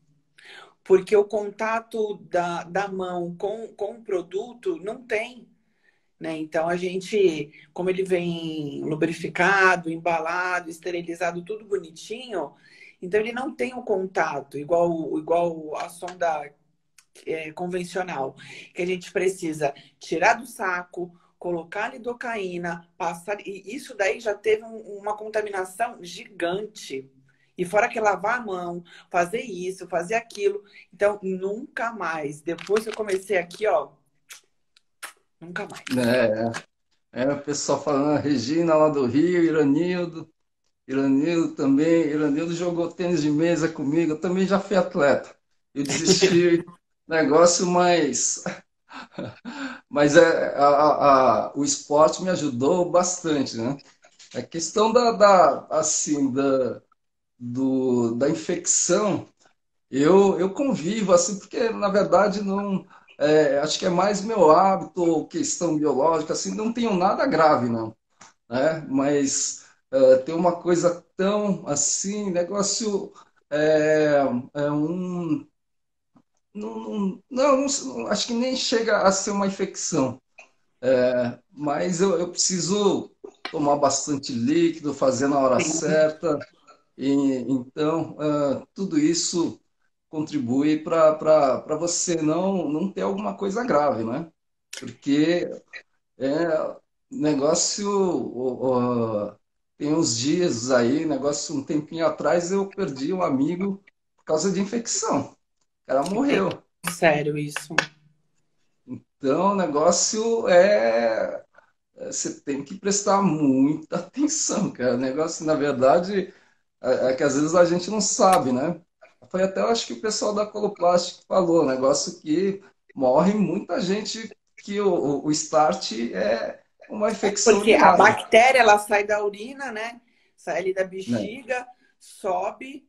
Porque o contato da, da mão com, com o produto não tem. né? Então a gente, como ele vem lubrificado, embalado, esterilizado, tudo bonitinho, então ele não tem o contato igual igual a sonda é, convencional, que a gente precisa tirar do saco, colocar lidocaína, passar. E isso daí já teve um- uma contaminação gigante. E fora que lavar a mão, fazer isso, fazer aquilo. Então, nunca mais. Depois que eu comecei aqui, ó, nunca mais. Né? É, o pessoal falando, a Regina lá do Rio, Iranildo, Iranildo também, Iranildo jogou tênis de mesa comigo, eu também já fui atleta. Eu desisti, negócio, mas, mas é, a, a- a- o esporte me ajudou bastante, né? A questão da, da, assim, da, do, da infecção, eu, eu convivo, assim, porque, na verdade, não, é, acho que é mais meu hábito, ou questão biológica, assim, não tenho nada grave, não, né? Mas é, tem uma coisa tão, assim, negócio, é, é um, não, não, não, não- acho que nem chega a ser uma infecção, mas eu, eu preciso tomar bastante líquido, fazer na hora Sim. certa. E, então, ah, tudo isso contribui para para você não, não ter alguma coisa grave, né? Porque é negócio. Ó, ó, tem uns dias aí, negócio um tempinho atrás, eu perdi um amigo por causa de infecção. O cara morreu. Sério isso. Então, o negócio é. é, Você tem que prestar muita atenção, cara. O negócio, na verdade. É, é que às vezes a gente não sabe, né? Foi até, eu acho que o pessoal da Coloplast que falou, negócio que morre muita gente que o, o start é uma infecção Porque a urinária, bactéria, ela sai da urina, né? Sai ali da né? bexiga, sobe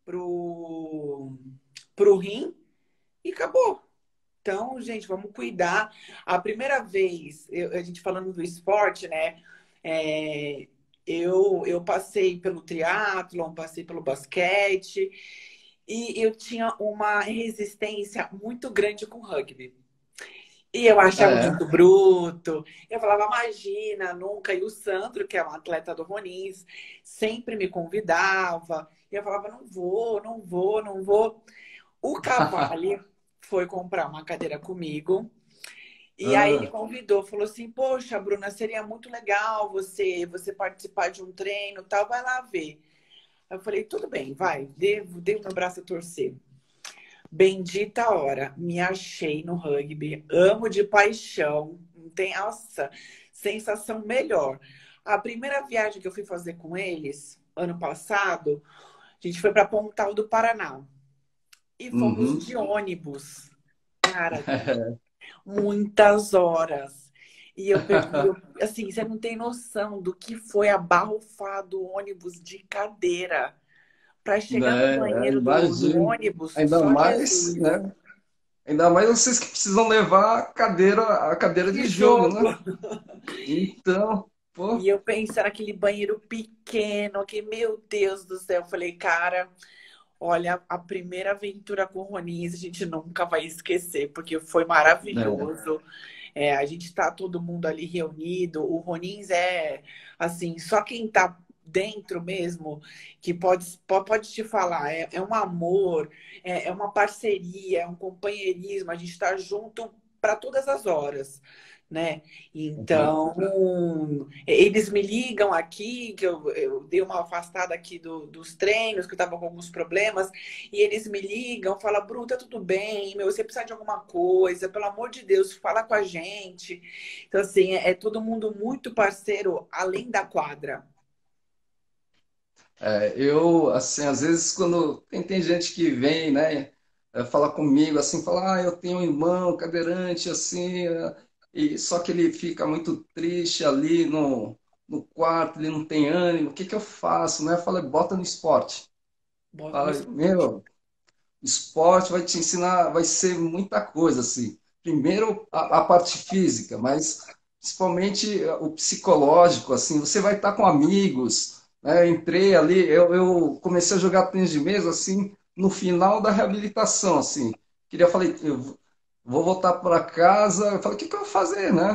pro, pro rim e acabou. Então, gente, vamos cuidar. A primeira vez, eu- a gente falando do esporte, né? É, eu, eu passei pelo triatlon, passei pelo basquete e eu tinha uma resistência muito grande com rugby. E eu Ah, achava é? muito bruto. Eu falava, imagina, nunca. E o Sandro, que é um atleta do Ronins, sempre me convidava. E eu falava, não vou, não vou, não vou. O Cavalli foi comprar uma cadeira comigo. E aí ele Ah, convidou, falou assim, poxa, Bruna, seria muito legal você você participar de um treino, e tal, vai lá ver. Eu falei, tudo bem, vai, dê, dê o meu braço a torcer. Bendita hora, me achei no rugby, amo de paixão, não tem, nossa, sensação melhor. A primeira viagem que eu fui fazer com eles, ano passado, a gente foi para Pontal do Paraná e fomos uhum. de ônibus. Cara, muitas horas. E eu perdi, eu- assim, você não tem noção do que foi abarrofar do ônibus de cadeira para chegar no Né? É, banheiro do, do imagino. ônibus, Ainda só mais, Jesus. né? Ainda mais vocês que precisam levar a cadeira, a cadeira De de jogo, né? jogo. Então, E pô, eu pensando naquele banheiro pequeno, que, meu Deus do céu, eu falei, cara, olha, a primeira aventura com o Ronis a gente nunca vai esquecer, porque foi né? maravilhoso. É, a gente tá todo mundo ali reunido. O Ronins é assim, só quem tá dentro mesmo que pode, po- pode te falar, é, é um amor, é, é uma parceria, é um companheirismo, a gente tá junto para todas as horas. Né? Uhum. Então, eles me ligam aqui, que eu, eu dei uma afastada aqui do- dos treinos, que eu estava com alguns problemas, e eles me ligam, falam, Bruno, tá tudo bem, meu, você precisa de alguma coisa, pelo amor de Deus, fala com a gente. Então, assim, é, é todo mundo muito parceiro, além da quadra. É, eu, assim, às vezes quando tem, tem gente que vem, né, é, fala comigo, assim, fala, ah, eu tenho um irmão cadeirante, assim, é, e só que ele fica muito triste ali no, no quarto, ele não tem ânimo, o que que eu faço, né? Eu falo, bota no esporte. Bota no Fala, esporte. meu, esporte vai te ensinar, vai ser muita coisa, assim. Primeiro, a, a parte física, mas principalmente eh, o psicológico, assim. Você vai estar com amigos, né? Entrei ali, eu, eu comecei a jogar tênis de mesa, assim, no final da reabilitação, assim. Queria, falei, eu vou voltar para casa. Eu falei, o que que eu vou fazer, né?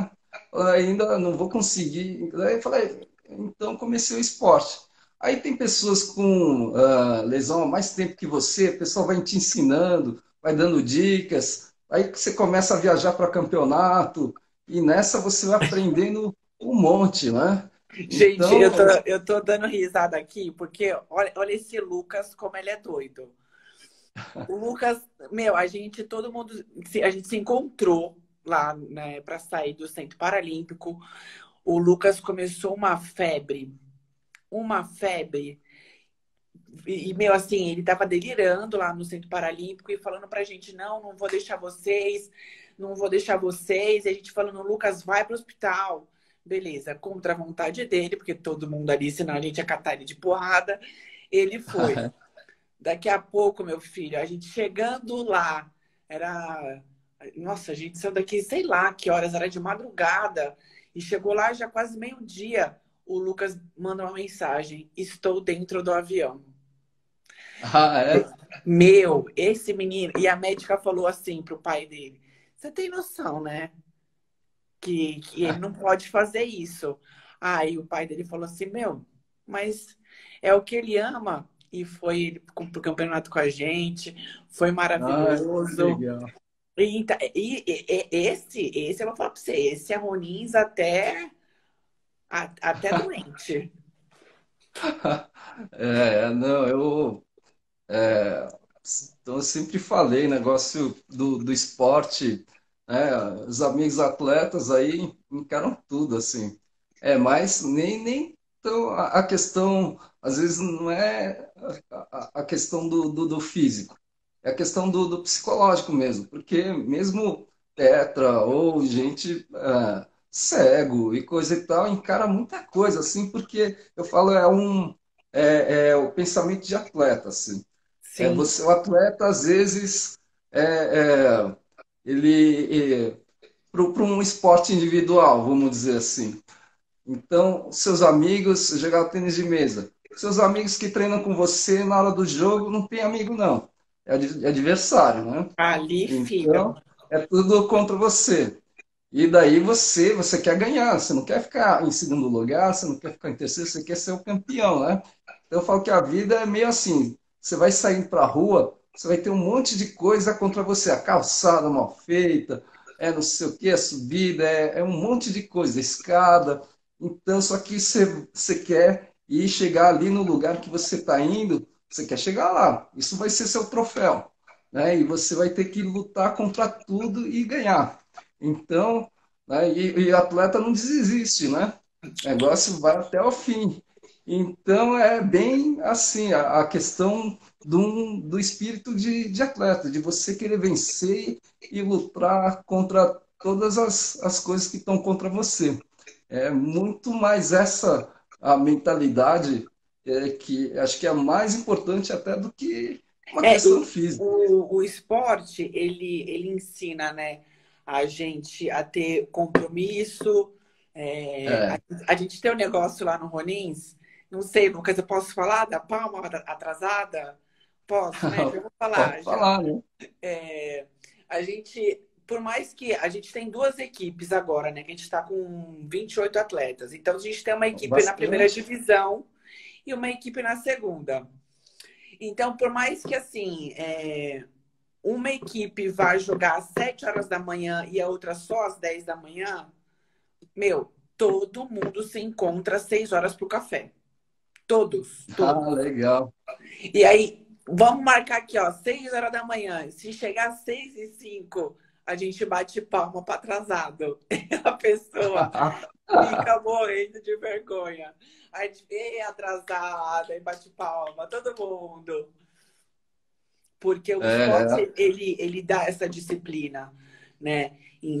ainda não vou conseguir. Aí eu falei, então comecei o esporte. Aí tem pessoas com ah, lesão há mais tempo que você, o pessoal vai te ensinando, vai dando dicas, aí você começa a viajar para campeonato, e nessa você vai aprendendo um monte, né? Gente, eu tô, Então, eu tô dando risada aqui, porque olha, olha esse Lucas, como ele é doido. O Lucas, meu, a gente, todo mundo, se- a gente se encontrou lá, né, para sair do Centro Paralímpico. O Lucas começou uma febre, uma febre. E, e, meu, assim, ele tava delirando lá no Centro Paralímpico e falando pra gente: não, não vou deixar vocês, não vou deixar vocês. E a gente falando: Lucas, vai pro hospital. Beleza, contra a vontade dele, porque todo mundo ali, senão a gente ia catar ele de porrada. Ele foi. Daqui a pouco, meu filho, a gente chegando lá, era. Nossa, a gente saiu daqui, sei lá que horas, era de madrugada. E chegou lá já quase meio-dia. O Lucas manda uma mensagem: estou dentro do avião. ah, é? Meu, esse menino. E a médica falou assim pro pai dele: você tem noção, né? Que, que ele não pode fazer isso. Aí o pai dele falou assim: meu, mas é o que ele ama. E foi ele pro campeonato com a gente, foi Ah, que maravilhoso. legal. E, tá- e- e- e- esse, esse eu vou falar pra você, esse é Ronins até, a- até doente. É, não, eu, então, eu sempre falei, negócio do, do esporte, né? Os amigos atletas aí encaram tudo, assim. É, mas nem, nem então, a, a questão, às vezes, não é a, a- a questão do, do, do físico, é a questão do, do psicológico mesmo, porque mesmo tetra ou gente ah, cego e coisa e tal, encara muita coisa, assim, porque eu falo, é um é, é o pensamento de atleta, assim. É, Sim. você, o atleta, às vezes, é, é, ele, para um esporte individual, vamos dizer assim. Então, seus amigos, jogar tênis de mesa. Seus amigos que treinam com você na hora do jogo, não tem amigo, não. É ad- é adversário, né? Ali, filho. Então, é tudo contra você. E daí você, você quer ganhar, você não quer ficar em segundo lugar, você não quer ficar em terceiro, você quer ser o campeão, né? Então eu falo que a vida é meio assim, você vai saindo para a rua, você vai ter um monte de coisa contra você, a calçada mal feita, é não sei o que, a subida, é, é um monte de coisa, escada. Então, só que você, você quer ir chegar ali no lugar que você está indo, você quer chegar lá. Isso vai ser seu troféu, né? E você vai ter que lutar contra tudo e ganhar. Então, né, e, e o atleta não desiste, né? O negócio vai até o fim. Então, é bem assim, a, a questão do, do espírito de, de atleta, de você querer vencer e lutar contra todas as, as coisas que estão contra você. É muito mais essa a mentalidade é, que acho que é mais importante até do que uma É, questão o, física. o, o esporte, ele, ele ensina, né, a gente a ter compromisso. É, a, É, a gente tem um negócio lá no Ronins, não sei, Lucas, eu posso falar da palma atrasada? Posso, né? Então eu vou pode falar já. falar, né? É, a gente, por mais que a gente tem duas equipes agora, né? Que a gente está com vinte e oito atletas. Então a gente tem uma equipe na primeira Bastante. divisão e uma equipe na segunda. Então, por mais que assim, é, uma equipe vá jogar às sete horas da manhã e a outra só às dez da manhã, meu, todo mundo se encontra às seis horas para o café. Todos, Ah, todos. legal. E aí, vamos marcar aqui, ó, seis horas da manhã. Se chegar às seis e cinco, a gente bate palma para atrasado. E a pessoa fica morrendo de vergonha. A gente vem atrasada e bate palma, todo mundo. Porque o É, esporte, ele, ele dá essa disciplina, né?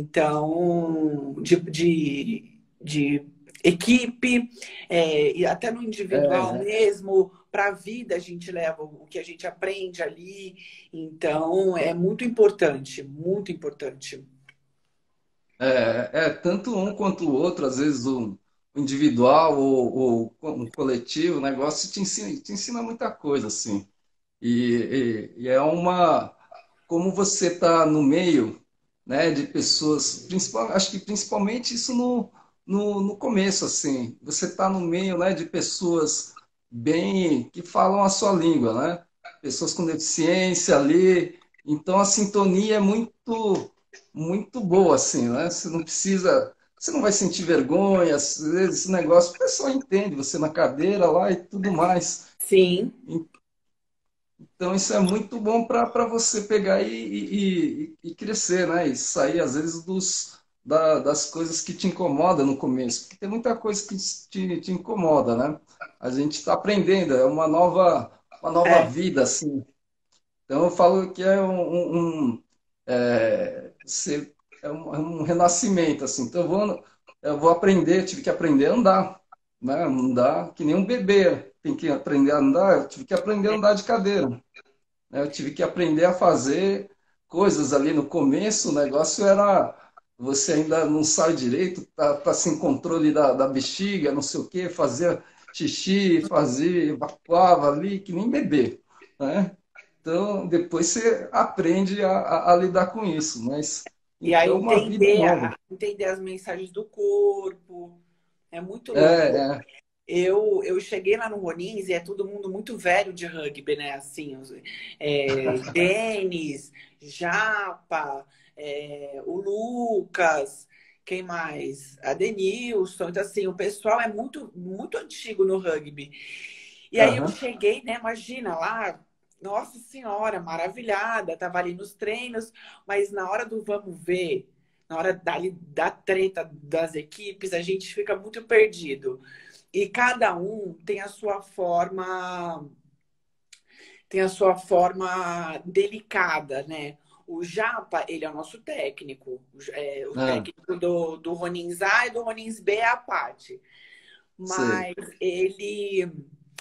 Então, de, de, de equipe, é, e até no individual é, mesmo, para a vida a gente leva o que a gente aprende ali. Então, é muito importante, muito importante. é, é, tanto um quanto o outro, às vezes o individual ou, ou um coletivo, o negócio te ensina, te ensina muita coisa, assim. E, e, e é uma, como você está no meio, né, de pessoas, principal, acho que principalmente isso no, no, no começo, assim, você está no meio, né, de pessoas bem, que falam a sua língua, né, pessoas com deficiência ali, então a sintonia é muito, muito boa, assim, né, você não precisa, você não vai sentir vergonha, às vezes esse negócio, o pessoal entende, você na cadeira lá e tudo mais. Sim. Então, isso é muito bom para você pegar e, e, e- e crescer, né? E sair, às vezes, dos, da- das coisas que te incomodam no começo. Porque tem muita coisa que te, te incomoda, né? A gente está aprendendo, é uma nova, uma nova É. vida, assim. Então, eu falo que é um, um- um, é, você- é um, é um renascimento, assim. Então, eu vou, eu vou aprender, tive que aprender a andar, né? Andar que nem um bebê. Tem que aprender a andar, eu tive que aprender a andar de cadeira, né? Eu tive que aprender a fazer coisas ali no começo. O negócio era você ainda não sabe direito, tá, tá sem controle da, da bexiga, não sei o quê, fazia xixi, fazia, evacuava ali, que nem bebê, né? Então, depois você aprende a, a, a lidar com isso, mas E aí então uma vida entender, nova. a- entender as mensagens do corpo. É muito É, louco. é, Eu, eu cheguei lá no Ronins e é todo mundo muito velho de rugby, né? Assim, os- é, Denis, Japa, é, o Lucas, quem mais? A Denilson. Então, assim, o pessoal é muito, muito antigo no rugby. E aí eu aham, cheguei, né? Imagina lá, nossa senhora, maravilhada, tava ali nos treinos, mas na hora do vamos ver, na hora dali, da treta das equipes, a gente fica muito perdido. E cada um tem a sua forma, tem a sua forma delicada, né? O Japa, ele é o nosso técnico. O, é, o ah, técnico do, do Ronins A e do Ronins B é a parte. sei. Mas ele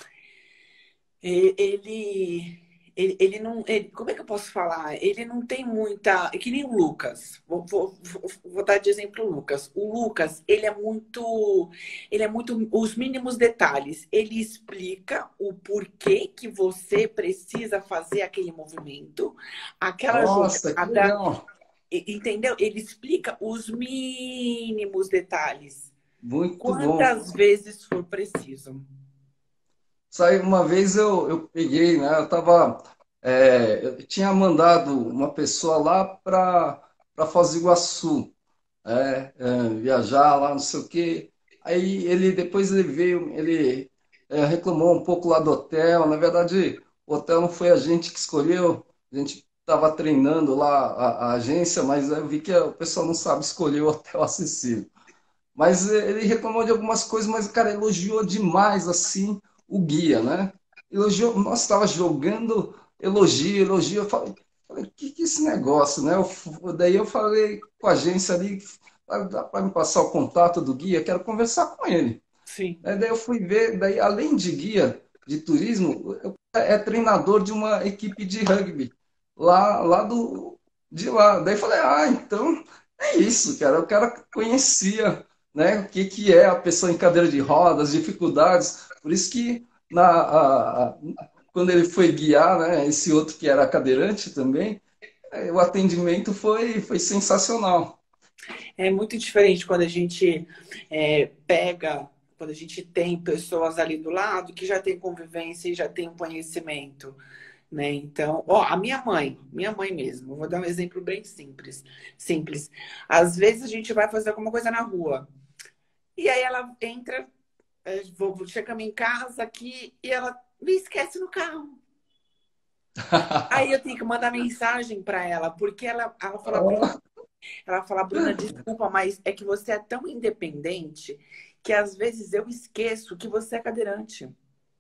E- Ele, ele, ele não. Ele- como é que eu posso falar? Ele não tem muita. É que nem o Lucas. Vou, vou, vou, vou dar de exemplo o Lucas. O Lucas, ele é muito. Ele é muito. Os mínimos detalhes. Ele explica o porquê que você precisa fazer aquele movimento, aquela Nossa, que jogada. legal. e- Entendeu? Ele explica os mínimos detalhes. Muito bom. Quantas vezes for preciso. Saí uma vez eu, eu peguei, né? Eu tava, é, eu tinha mandado uma pessoa lá para para Foz do Iguaçu, é, é, viajar lá, não sei o quê. Aí ele depois ele veio, ele é, reclamou um pouco lá do hotel. Na verdade, o hotel não foi a gente que escolheu. A gente estava treinando lá a, a agência, mas eu vi que o pessoal não sabe escolher o hotel acessível. Mas eh, ele reclamou de algumas coisas, mas o cara elogiou demais assim o guia, né? Elogiou, nossa, estava jogando elogio, elogio. Eu falei, falei, que que é esse negócio, né? Eu fu- daí eu falei com a agência ali, "Ah, dá para me passar o contato do guia, quero conversar com ele." Sim. Aí daí eu fui ver, daí além de guia de turismo, eu- é treinador de uma equipe de rugby lá, lá do de lá. Daí eu falei, ah, então é isso, cara. O cara conhecia, né, o que que é a pessoa em cadeira de rodas, dificuldades. Por isso que na a- a- quando ele foi guiar, né, esse outro que era cadeirante também, eh, o atendimento foi foi sensacional. É muito diferente quando a gente é, pega, quando a gente tem pessoas ali do lado que já tem convivência e já tem um conhecimento, né? Então, ó, a minha mãe, minha mãe mesmo, vou dar um exemplo bem simples, simples. Às vezes a gente vai fazer alguma coisa na rua e aí ela entra, é, vou, chegamos em casa aqui e ela me esquece no carro. Aí eu tenho que mandar mensagem para ela, porque ela, ela fala, Bruna, ela fala, Bruna, desculpa, mas é que você é tão independente que às vezes eu esqueço que você é cadeirante.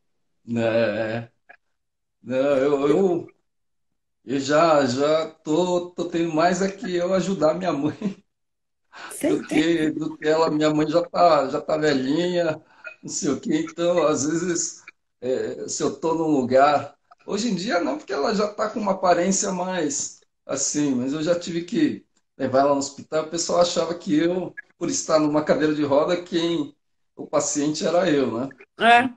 Né? Não, eu, eu Eu já, já tô, tô tendo mais é que eu ajudar minha mãe Você do entende? que, do que ela. Minha mãe já tá, já tá velhinha, não sei o quê. Então, às vezes, é, se eu tô num lugar. Hoje em dia, não, porque ela já tá com uma aparência mais assim, mas eu já tive que levar ela no hospital. O pessoal achava que eu, por estar numa cadeira de roda, quem o paciente era eu, né? É.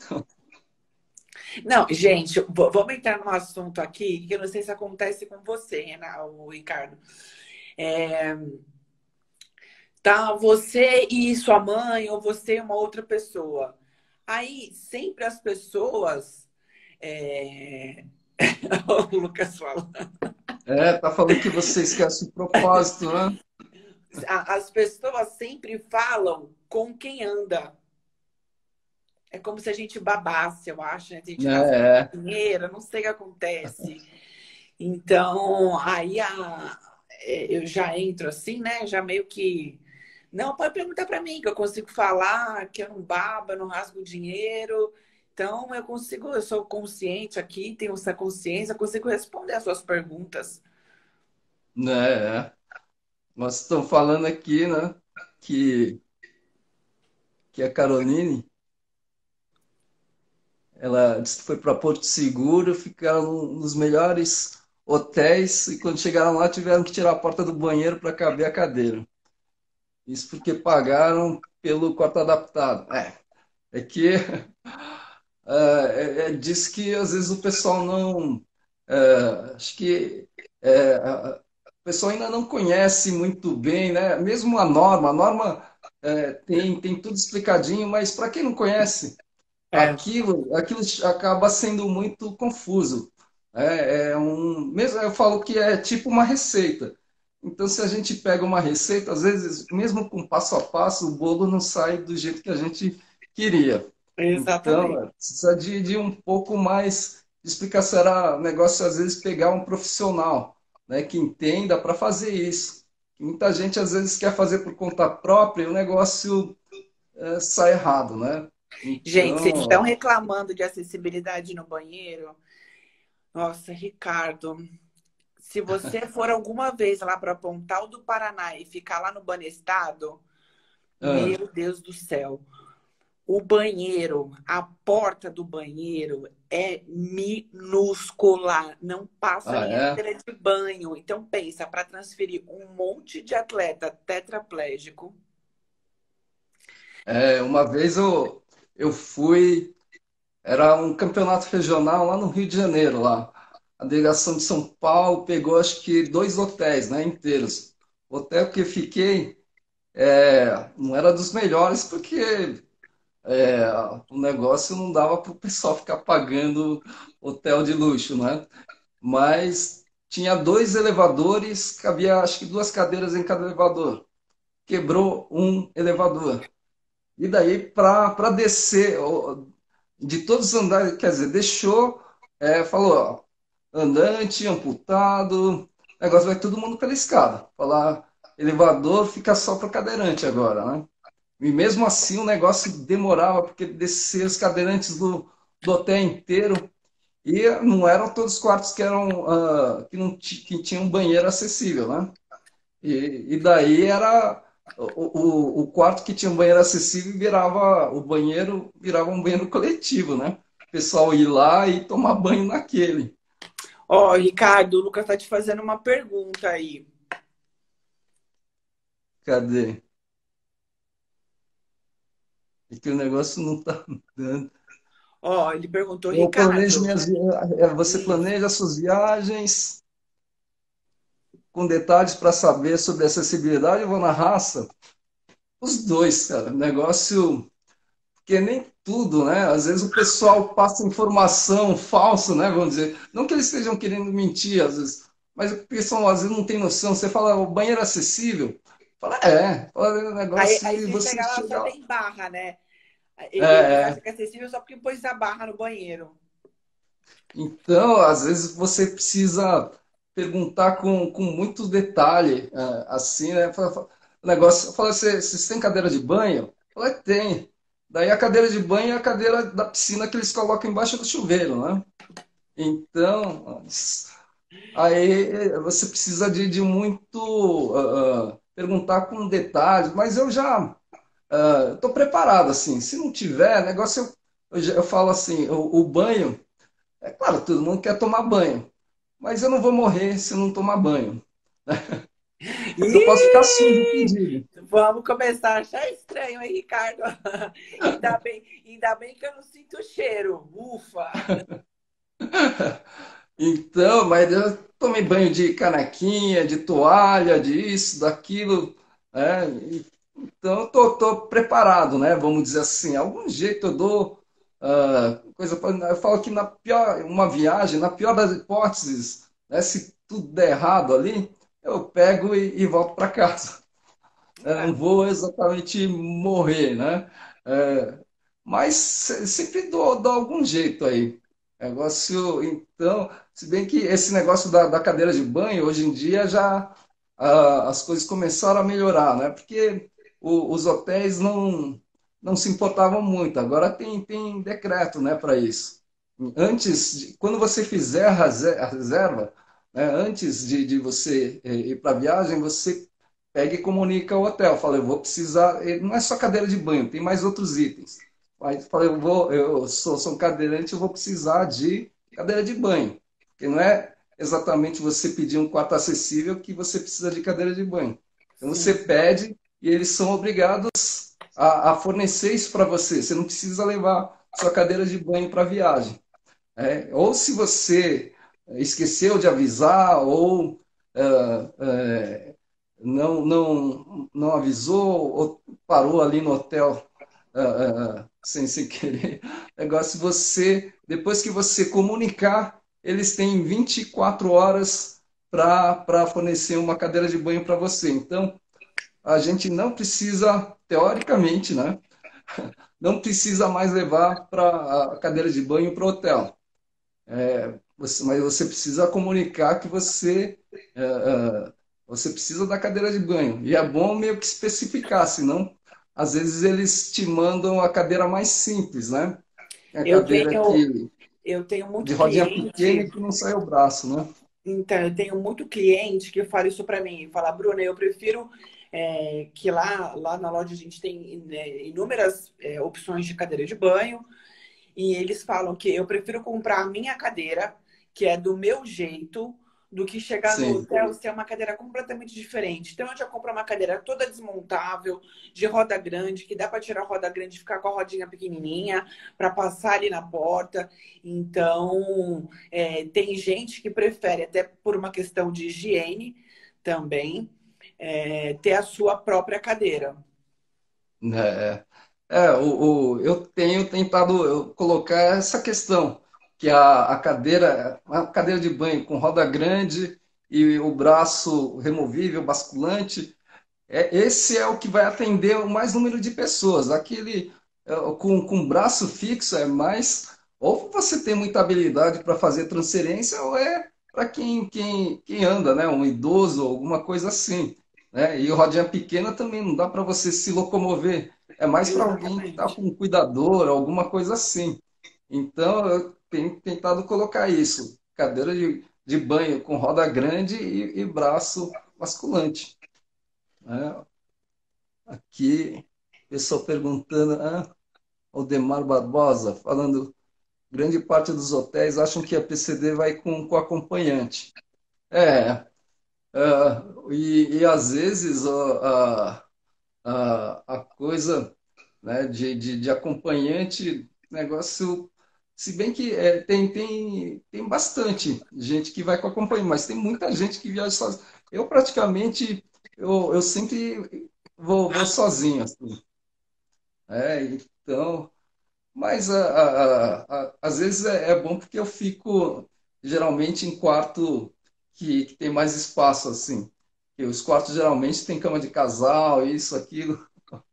Não, gente, v- vamos entrar num assunto aqui que eu não sei se acontece com você, Renato, o Ricardo. Tá você e sua mãe, ou você e uma outra pessoa. Aí, sempre as pessoas. É... o Lucas fala. É, tá falando que você esquece o propósito, né? As pessoas sempre falam com quem anda. É como se a gente babasse, eu acho, né? Se a gente É, rasga é. dinheiro, eu não sei o que acontece. Então, aí a, é, eu já entro assim, né? Já meio que. Não, pode perguntar para mim, que eu consigo falar, que eu não babo, eu não rasgo dinheiro. Então, eu consigo, eu sou consciente aqui, tenho essa consciência, eu consigo responder as suas perguntas. Né, é. Nós estamos falando aqui, né, que, que a Caroline, ela disse que foi para Porto Seguro, ficaram num- nos melhores hotéis e quando chegaram lá tiveram que tirar a porta do banheiro para caber a cadeira. Isso porque pagaram pelo quarto adaptado. É, é que é, é, é, diz que às vezes o pessoal não. É, acho que é, a- o pessoal ainda não conhece muito bem, né? Mesmo a norma, a norma é, tem, tem tudo explicadinho, mas para quem não conhece, É, aquilo, aquilo acaba sendo muito confuso. É, é um, mesmo eu falo que é tipo uma receita. Então, se a gente pega uma receita, às vezes, mesmo com passo a passo, o bolo não sai do jeito que a gente queria. Então, exatamente. é, precisa de, de um pouco mais de explicação. Era negócio, às vezes, pegar um profissional, né, que entenda para fazer isso. Muita gente, às vezes, quer fazer por conta própria e o negócio é, sai errado, né? Gente, vocês estão Então, reclamando de acessibilidade no banheiro? Nossa, Ricardo, se você for alguma vez lá para Pontal do Paraná e ficar lá no Banestado, ah, meu Deus do céu. O banheiro, a porta do banheiro é minúscula, não passa ah, nem a é? cadeira de banho. Então pensa, para transferir um monte de atleta tetraplégico. É, uma vez eu, eu fui, era um campeonato regional lá no Rio de Janeiro, lá. A delegação de São Paulo pegou, acho que, dois hotéis, né, inteiros. O hotel que eu fiquei é, não era dos melhores, porque é, o negócio não dava para o pessoal ficar pagando hotel de luxo, né? Mas tinha dois elevadores, cabia, acho que, duas cadeiras em cada elevador. Quebrou um elevador. E daí, para descer, ó, de todos os andares, quer dizer, deixou, é, falou, ó, andante, amputado, negócio vai todo mundo pela escada. Falar, elevador fica só para cadeirante agora, né? E mesmo assim o negócio demorava, porque descia os cadeirantes do, do hotel inteiro, e não eram todos os quartos que eram ah, que não ti- que tinham um banheiro acessível, né? E, e daí era o, o, o quarto que tinha um banheiro acessível virava o banheiro virava um banheiro coletivo, né? O pessoal ir lá e tomar banho naquele. Ó, Ricardo, o Lucas tá te fazendo uma pergunta aí. Cadê? É que o negócio não tá dando. Ó, ele perguntou, Eu planejo Ricardo, minhas, vi- eh, você isso. planeja suas viagens com detalhes para saber sobre acessibilidade. Eu vou na raça. Os dois, cara. Negócio porque nem tudo, né? Às vezes o pessoal passa informação falsa, né? Vamos dizer, não que eles estejam querendo mentir, às vezes, mas o pessoal às vezes não tem noção. Você fala, o banheiro é acessível? Fala, é, fala o Aí, negócio aí e você você chega lá, chega só lá. tem barra, né? É, Eles acham é. que é acessível só porque pôs a barra no banheiro. Então, às vezes você precisa perguntar com, com muito detalhe, é, assim, né? Fala- fala- O negócio, fala, você, vocês têm cadeira de banho? Fala, tem. Daí a cadeira de banho é a cadeira da piscina que eles colocam embaixo do chuveiro, né? Então, aí você precisa de, de muito ah, ah, perguntar com detalhes, mas eu já estou preparado assim. Se não tiver negócio, eu, eu, já- eu falo assim, o, o banho, é claro, todo mundo quer tomar banho, mas eu não vou morrer se não tomar banho. Mas eu posso ficar sujo Ih! pedido. Vamos começar a achar estranho, hein, Ricardo? Ainda bem, ainda bem que eu não sinto cheiro. Ufa! Então, mas eu tomei banho de canequinha, de toalha, disso, daquilo, né? E- Então, eu tô, tô preparado, né? Vamos dizer assim. Algum jeito eu dou ah, coisa pra, eu falo que na pior, uma viagem, na pior das hipóteses, né? Se tudo der errado ali, eu pego e, e volto para casa. Eu É, não vou exatamente morrer, né? É, mas se- sempre dou, dou algum jeito aí. Negócio, então, se bem que esse negócio da, da cadeira de banho, hoje em dia já ah, as coisas começaram a melhorar, né? Porque o- os hotéis não, não se importavam muito. Agora tem, tem decreto, né, para isso. Antes, de- quando você fizer a rese- a reserva, né, antes de, de você eh, ir para a viagem, você pega e comunica ao hotel. Fala, eu vou precisar. eh, Não é só cadeira de banho, tem mais outros itens. Aí fala, eu vou, eu sou, sou um cadeirante, eu vou precisar de cadeira de banho. Porque não é exatamente você pedir um quarto acessível que você precisa de cadeira de banho. Então você sim. pede e eles são obrigados a, a fornecer isso para você. Você não precisa levar sua cadeira de banho para a viagem. É, ou se você esqueceu de avisar, ou é, é, não, não, não avisou, ou parou ali no hotel é, é, sem, sem querer. Negócio, você, depois que você comunicar, eles têm vinte e quatro horas para fornecer uma cadeira de banho para você. Então, a gente não precisa, teoricamente, né? Não precisa mais levar para a cadeira de banho para o hotel. Você- mas você precisa comunicar que você, é, é, você precisa da cadeira de banho. E é bom meio que especificar, senão, às vezes, eles te mandam a cadeira mais simples, né? É a Eu cadeira tenho, que, eu tenho de muito rodinha pequena cliente. e que não sai o braço, né? Então, eu tenho muito cliente que fala isso para mim, fala, Bruna, eu prefiro é, que lá, lá na loja a gente tem né, inúmeras é, opções de cadeira de banho, e eles falam que eu prefiro comprar a minha cadeira, que é do meu jeito, do que chegar no Sim. hotel e ter uma cadeira completamente diferente. Então, eu já compro uma cadeira toda desmontável, de roda grande, que dá para tirar a roda grande e ficar com a rodinha pequenininha, para passar ali na porta. Então, é, tem gente que prefere, até por uma questão de higiene também, é, ter a sua própria cadeira. É, é o, o- eu tenho tentado eu, colocar essa questão, que a, a cadeira, a cadeira de banho com roda grande e o braço removível, basculante, é, esse é o que vai atender o mais número de pessoas. Aquele é, com, com braço fixo é mais. Ou você tem muita habilidade para fazer transferência, ou é para quem, quem, quem anda, né? Um idoso, alguma coisa assim. Né? E o rodinha pequena também não dá para você se locomover. É mais para alguém que está Exatamente. com um cuidador, alguma coisa assim. Então, eu tenho tentado colocar isso: cadeira de, de banho com roda grande e, e braço basculante. Né? Aqui, pessoal perguntando, ah, Aldemar Barbosa, falando, grande parte dos hotéis acham que a P C D vai com, com acompanhante. É, ah, e, e às vezes ó, a, a, a coisa né, de, de, de acompanhante, negócio, se bem que é, tem, tem, tem bastante gente que vai com acompanhante, mas tem muita gente que viaja sozinho. Eu praticamente, eu, eu sempre vou, vou sozinho, assim. É, então, mas a, a- a- às vezes é, é bom porque eu fico geralmente em quarto que, que tem mais espaço, assim. E os quartos geralmente tem cama de casal, isso, aquilo.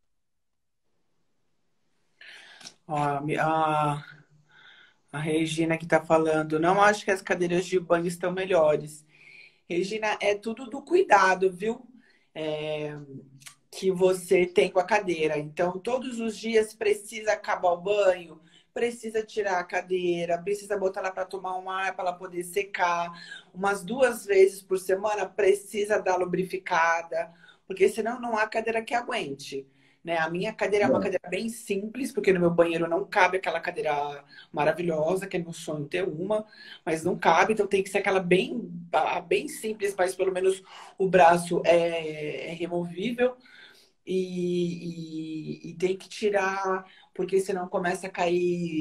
Ó, a, a Regina que está falando, não acho que as cadeiras de banho estão melhores. Regina, é tudo do cuidado, viu? É, que você tem com a cadeira. Então, todos os dias precisa acabar o banho, precisa tirar a cadeira, precisa botar ela para tomar um ar, para ela poder secar. Umas duas vezes por semana precisa dar lubrificada, porque senão não há cadeira que aguente. Né? A minha cadeira é uma Né? cadeira bem simples, porque no meu banheiro não cabe aquela cadeira maravilhosa, que é meu sonho ter uma, mas não cabe, então tem que ser aquela bem, bem simples, mas pelo menos o braço é, é removível e, e, e tem que tirar, porque senão começa a cair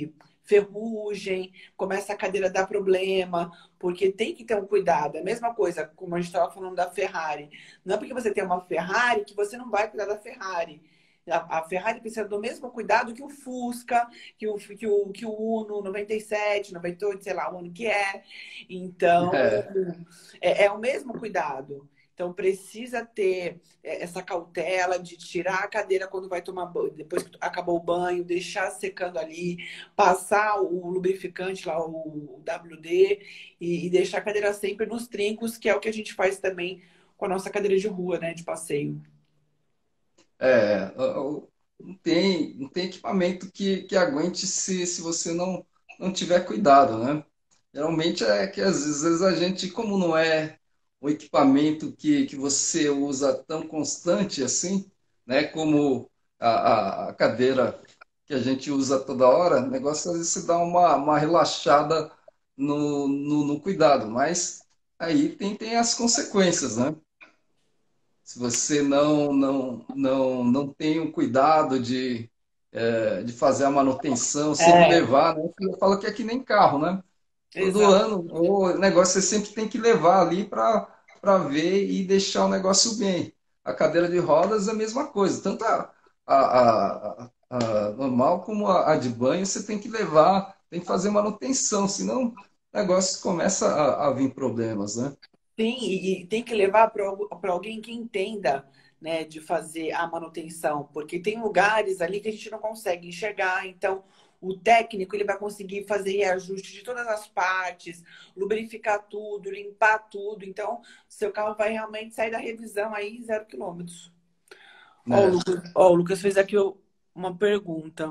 ferrugem, começa a cadeira a dar problema, porque tem que ter um cuidado. É a mesma coisa, como a gente estava falando da Ferrari. Não é porque você tem uma Ferrari que você não vai cuidar da Ferrari. A, a Ferrari precisa do mesmo cuidado que o Fusca, que o, que o, que o Uno noventa e sete, noventa e oito, sei lá, o ano que é. Então, É, é, é o mesmo cuidado. Então, precisa ter é, essa cautela de tirar a cadeira quando vai tomar banho, depois que acabou o banho, deixar secando ali, passar o lubrificante lá, o W D, e, e deixar a cadeira sempre nos trincos, que é o que a gente faz também com a nossa cadeira de rua, né, de passeio. é, o- o- não tem, não tem equipamento que, que aguente se, se você não, não tiver cuidado, né? Geralmente é que às vezes a gente, como não é um equipamento que, que você usa tão constante assim, né? Como a, a, a cadeira que a gente usa toda hora, o negócio às vezes se dá uma, uma relaxada no, no, no cuidado, mas aí tem, tem as consequências, né? Se você não não não não tem o cuidado de, é, de fazer a manutenção, sempre É, levar, né? Eu falo que é que nem carro, né? Todo exato. ano o negócio você sempre tem que levar ali para para ver e deixar o negócio bem. A cadeira de rodas é a mesma coisa, tanto a, a, a, a normal como a, a de banho você tem que levar, tem que fazer manutenção, senão o negócio começa a, a vir problemas, né? Sim, e, e tem que levar para alguém que entenda, né, de fazer a manutenção, porque tem lugares ali que a gente não consegue enxergar, então o técnico ele vai conseguir fazer ajuste de todas as partes, lubrificar tudo, limpar tudo, então seu carro vai realmente sair da revisão aí zero quilômetros. Ó, o Né? Lucas, ó, o Lucas fez aqui uma pergunta.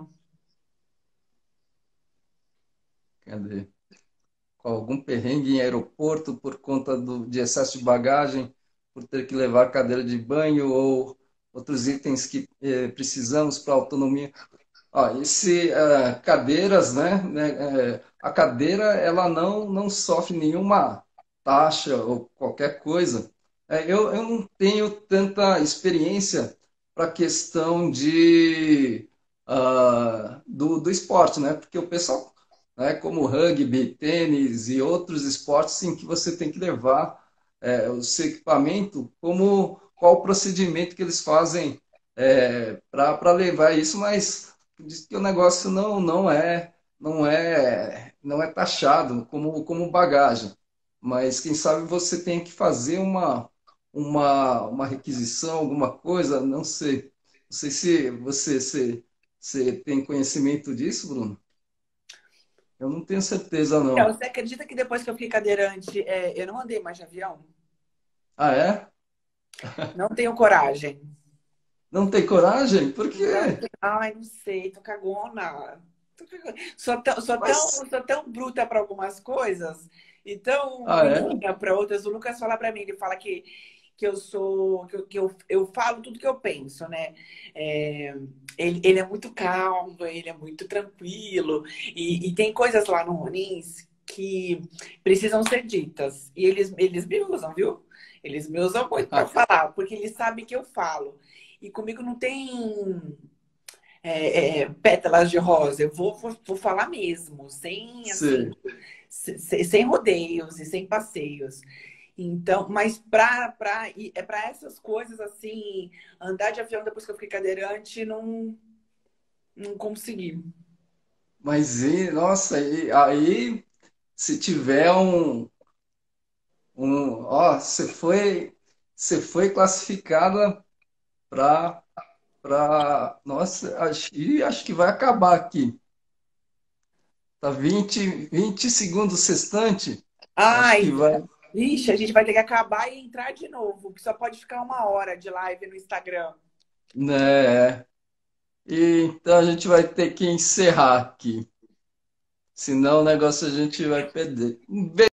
Cadê? Com algum perrengue em aeroporto por conta do, de excesso de bagagem, por ter que levar cadeira de banho ou outros itens que eh, precisamos para autonomia. Ó, esse eh, cadeiras, né, né, eh, a cadeira ela não não sofre nenhuma taxa ou qualquer coisa. Eh, eu, eu não tenho tanta experiência para a questão de ah, do, do esporte, né? Porque o pessoal, né, como rugby, tênis e outros esportes em que você tem que levar eh, o seu equipamento, como qual o procedimento que eles fazem para levar isso, mas diz que o negócio não não é não é não é taxado como como bagagem, mas quem sabe você tem que fazer uma uma uma requisição, alguma coisa, não sei. Não sei se você se, se tem conhecimento disso, Bruno. Eu não tenho certeza Então, não. você acredita que depois que eu fiquei cadeirante, é, eu não andei mais de avião? Ah, é? Não tenho coragem. Não tem coragem? Por Não quê? tem. Ai, não sei, tô cagona. Tô cagona. Sou tão, sou tão, Mas sou tão bruta para algumas coisas e tão ah, é? menina para outras. O Lucas fala para mim, ele fala que, que eu sou, que, eu, que eu, eu falo tudo que eu penso, né? É, ele, ele é muito calmo, ele é muito tranquilo e, e tem coisas lá no Ronins que precisam ser ditas. E eles, eles me usam, viu? Eles me usam muito para falar, porque eles sabem que eu falo. E comigo não tem é, é, pétalas de rosa. Eu vou, vou, vou falar mesmo, sem assim, Sim. se- sem rodeios e sem passeios. Então, mas para para é para essas coisas assim, andar de avião depois que eu fiquei cadeirante, não não consegui. Mas e, nossa, e, aí se tiver um Um, ó, você foi, você foi classificada para, para, nossa, acho, e acho que vai acabar aqui. Tá vinte vinte segundos sextante. Acho que Ai, vai, ixi, a gente vai ter que acabar e entrar de novo, que só pode ficar uma hora de live no Instagram. né? E, então a gente vai ter que encerrar aqui. Senão o negócio a gente vai perder. Um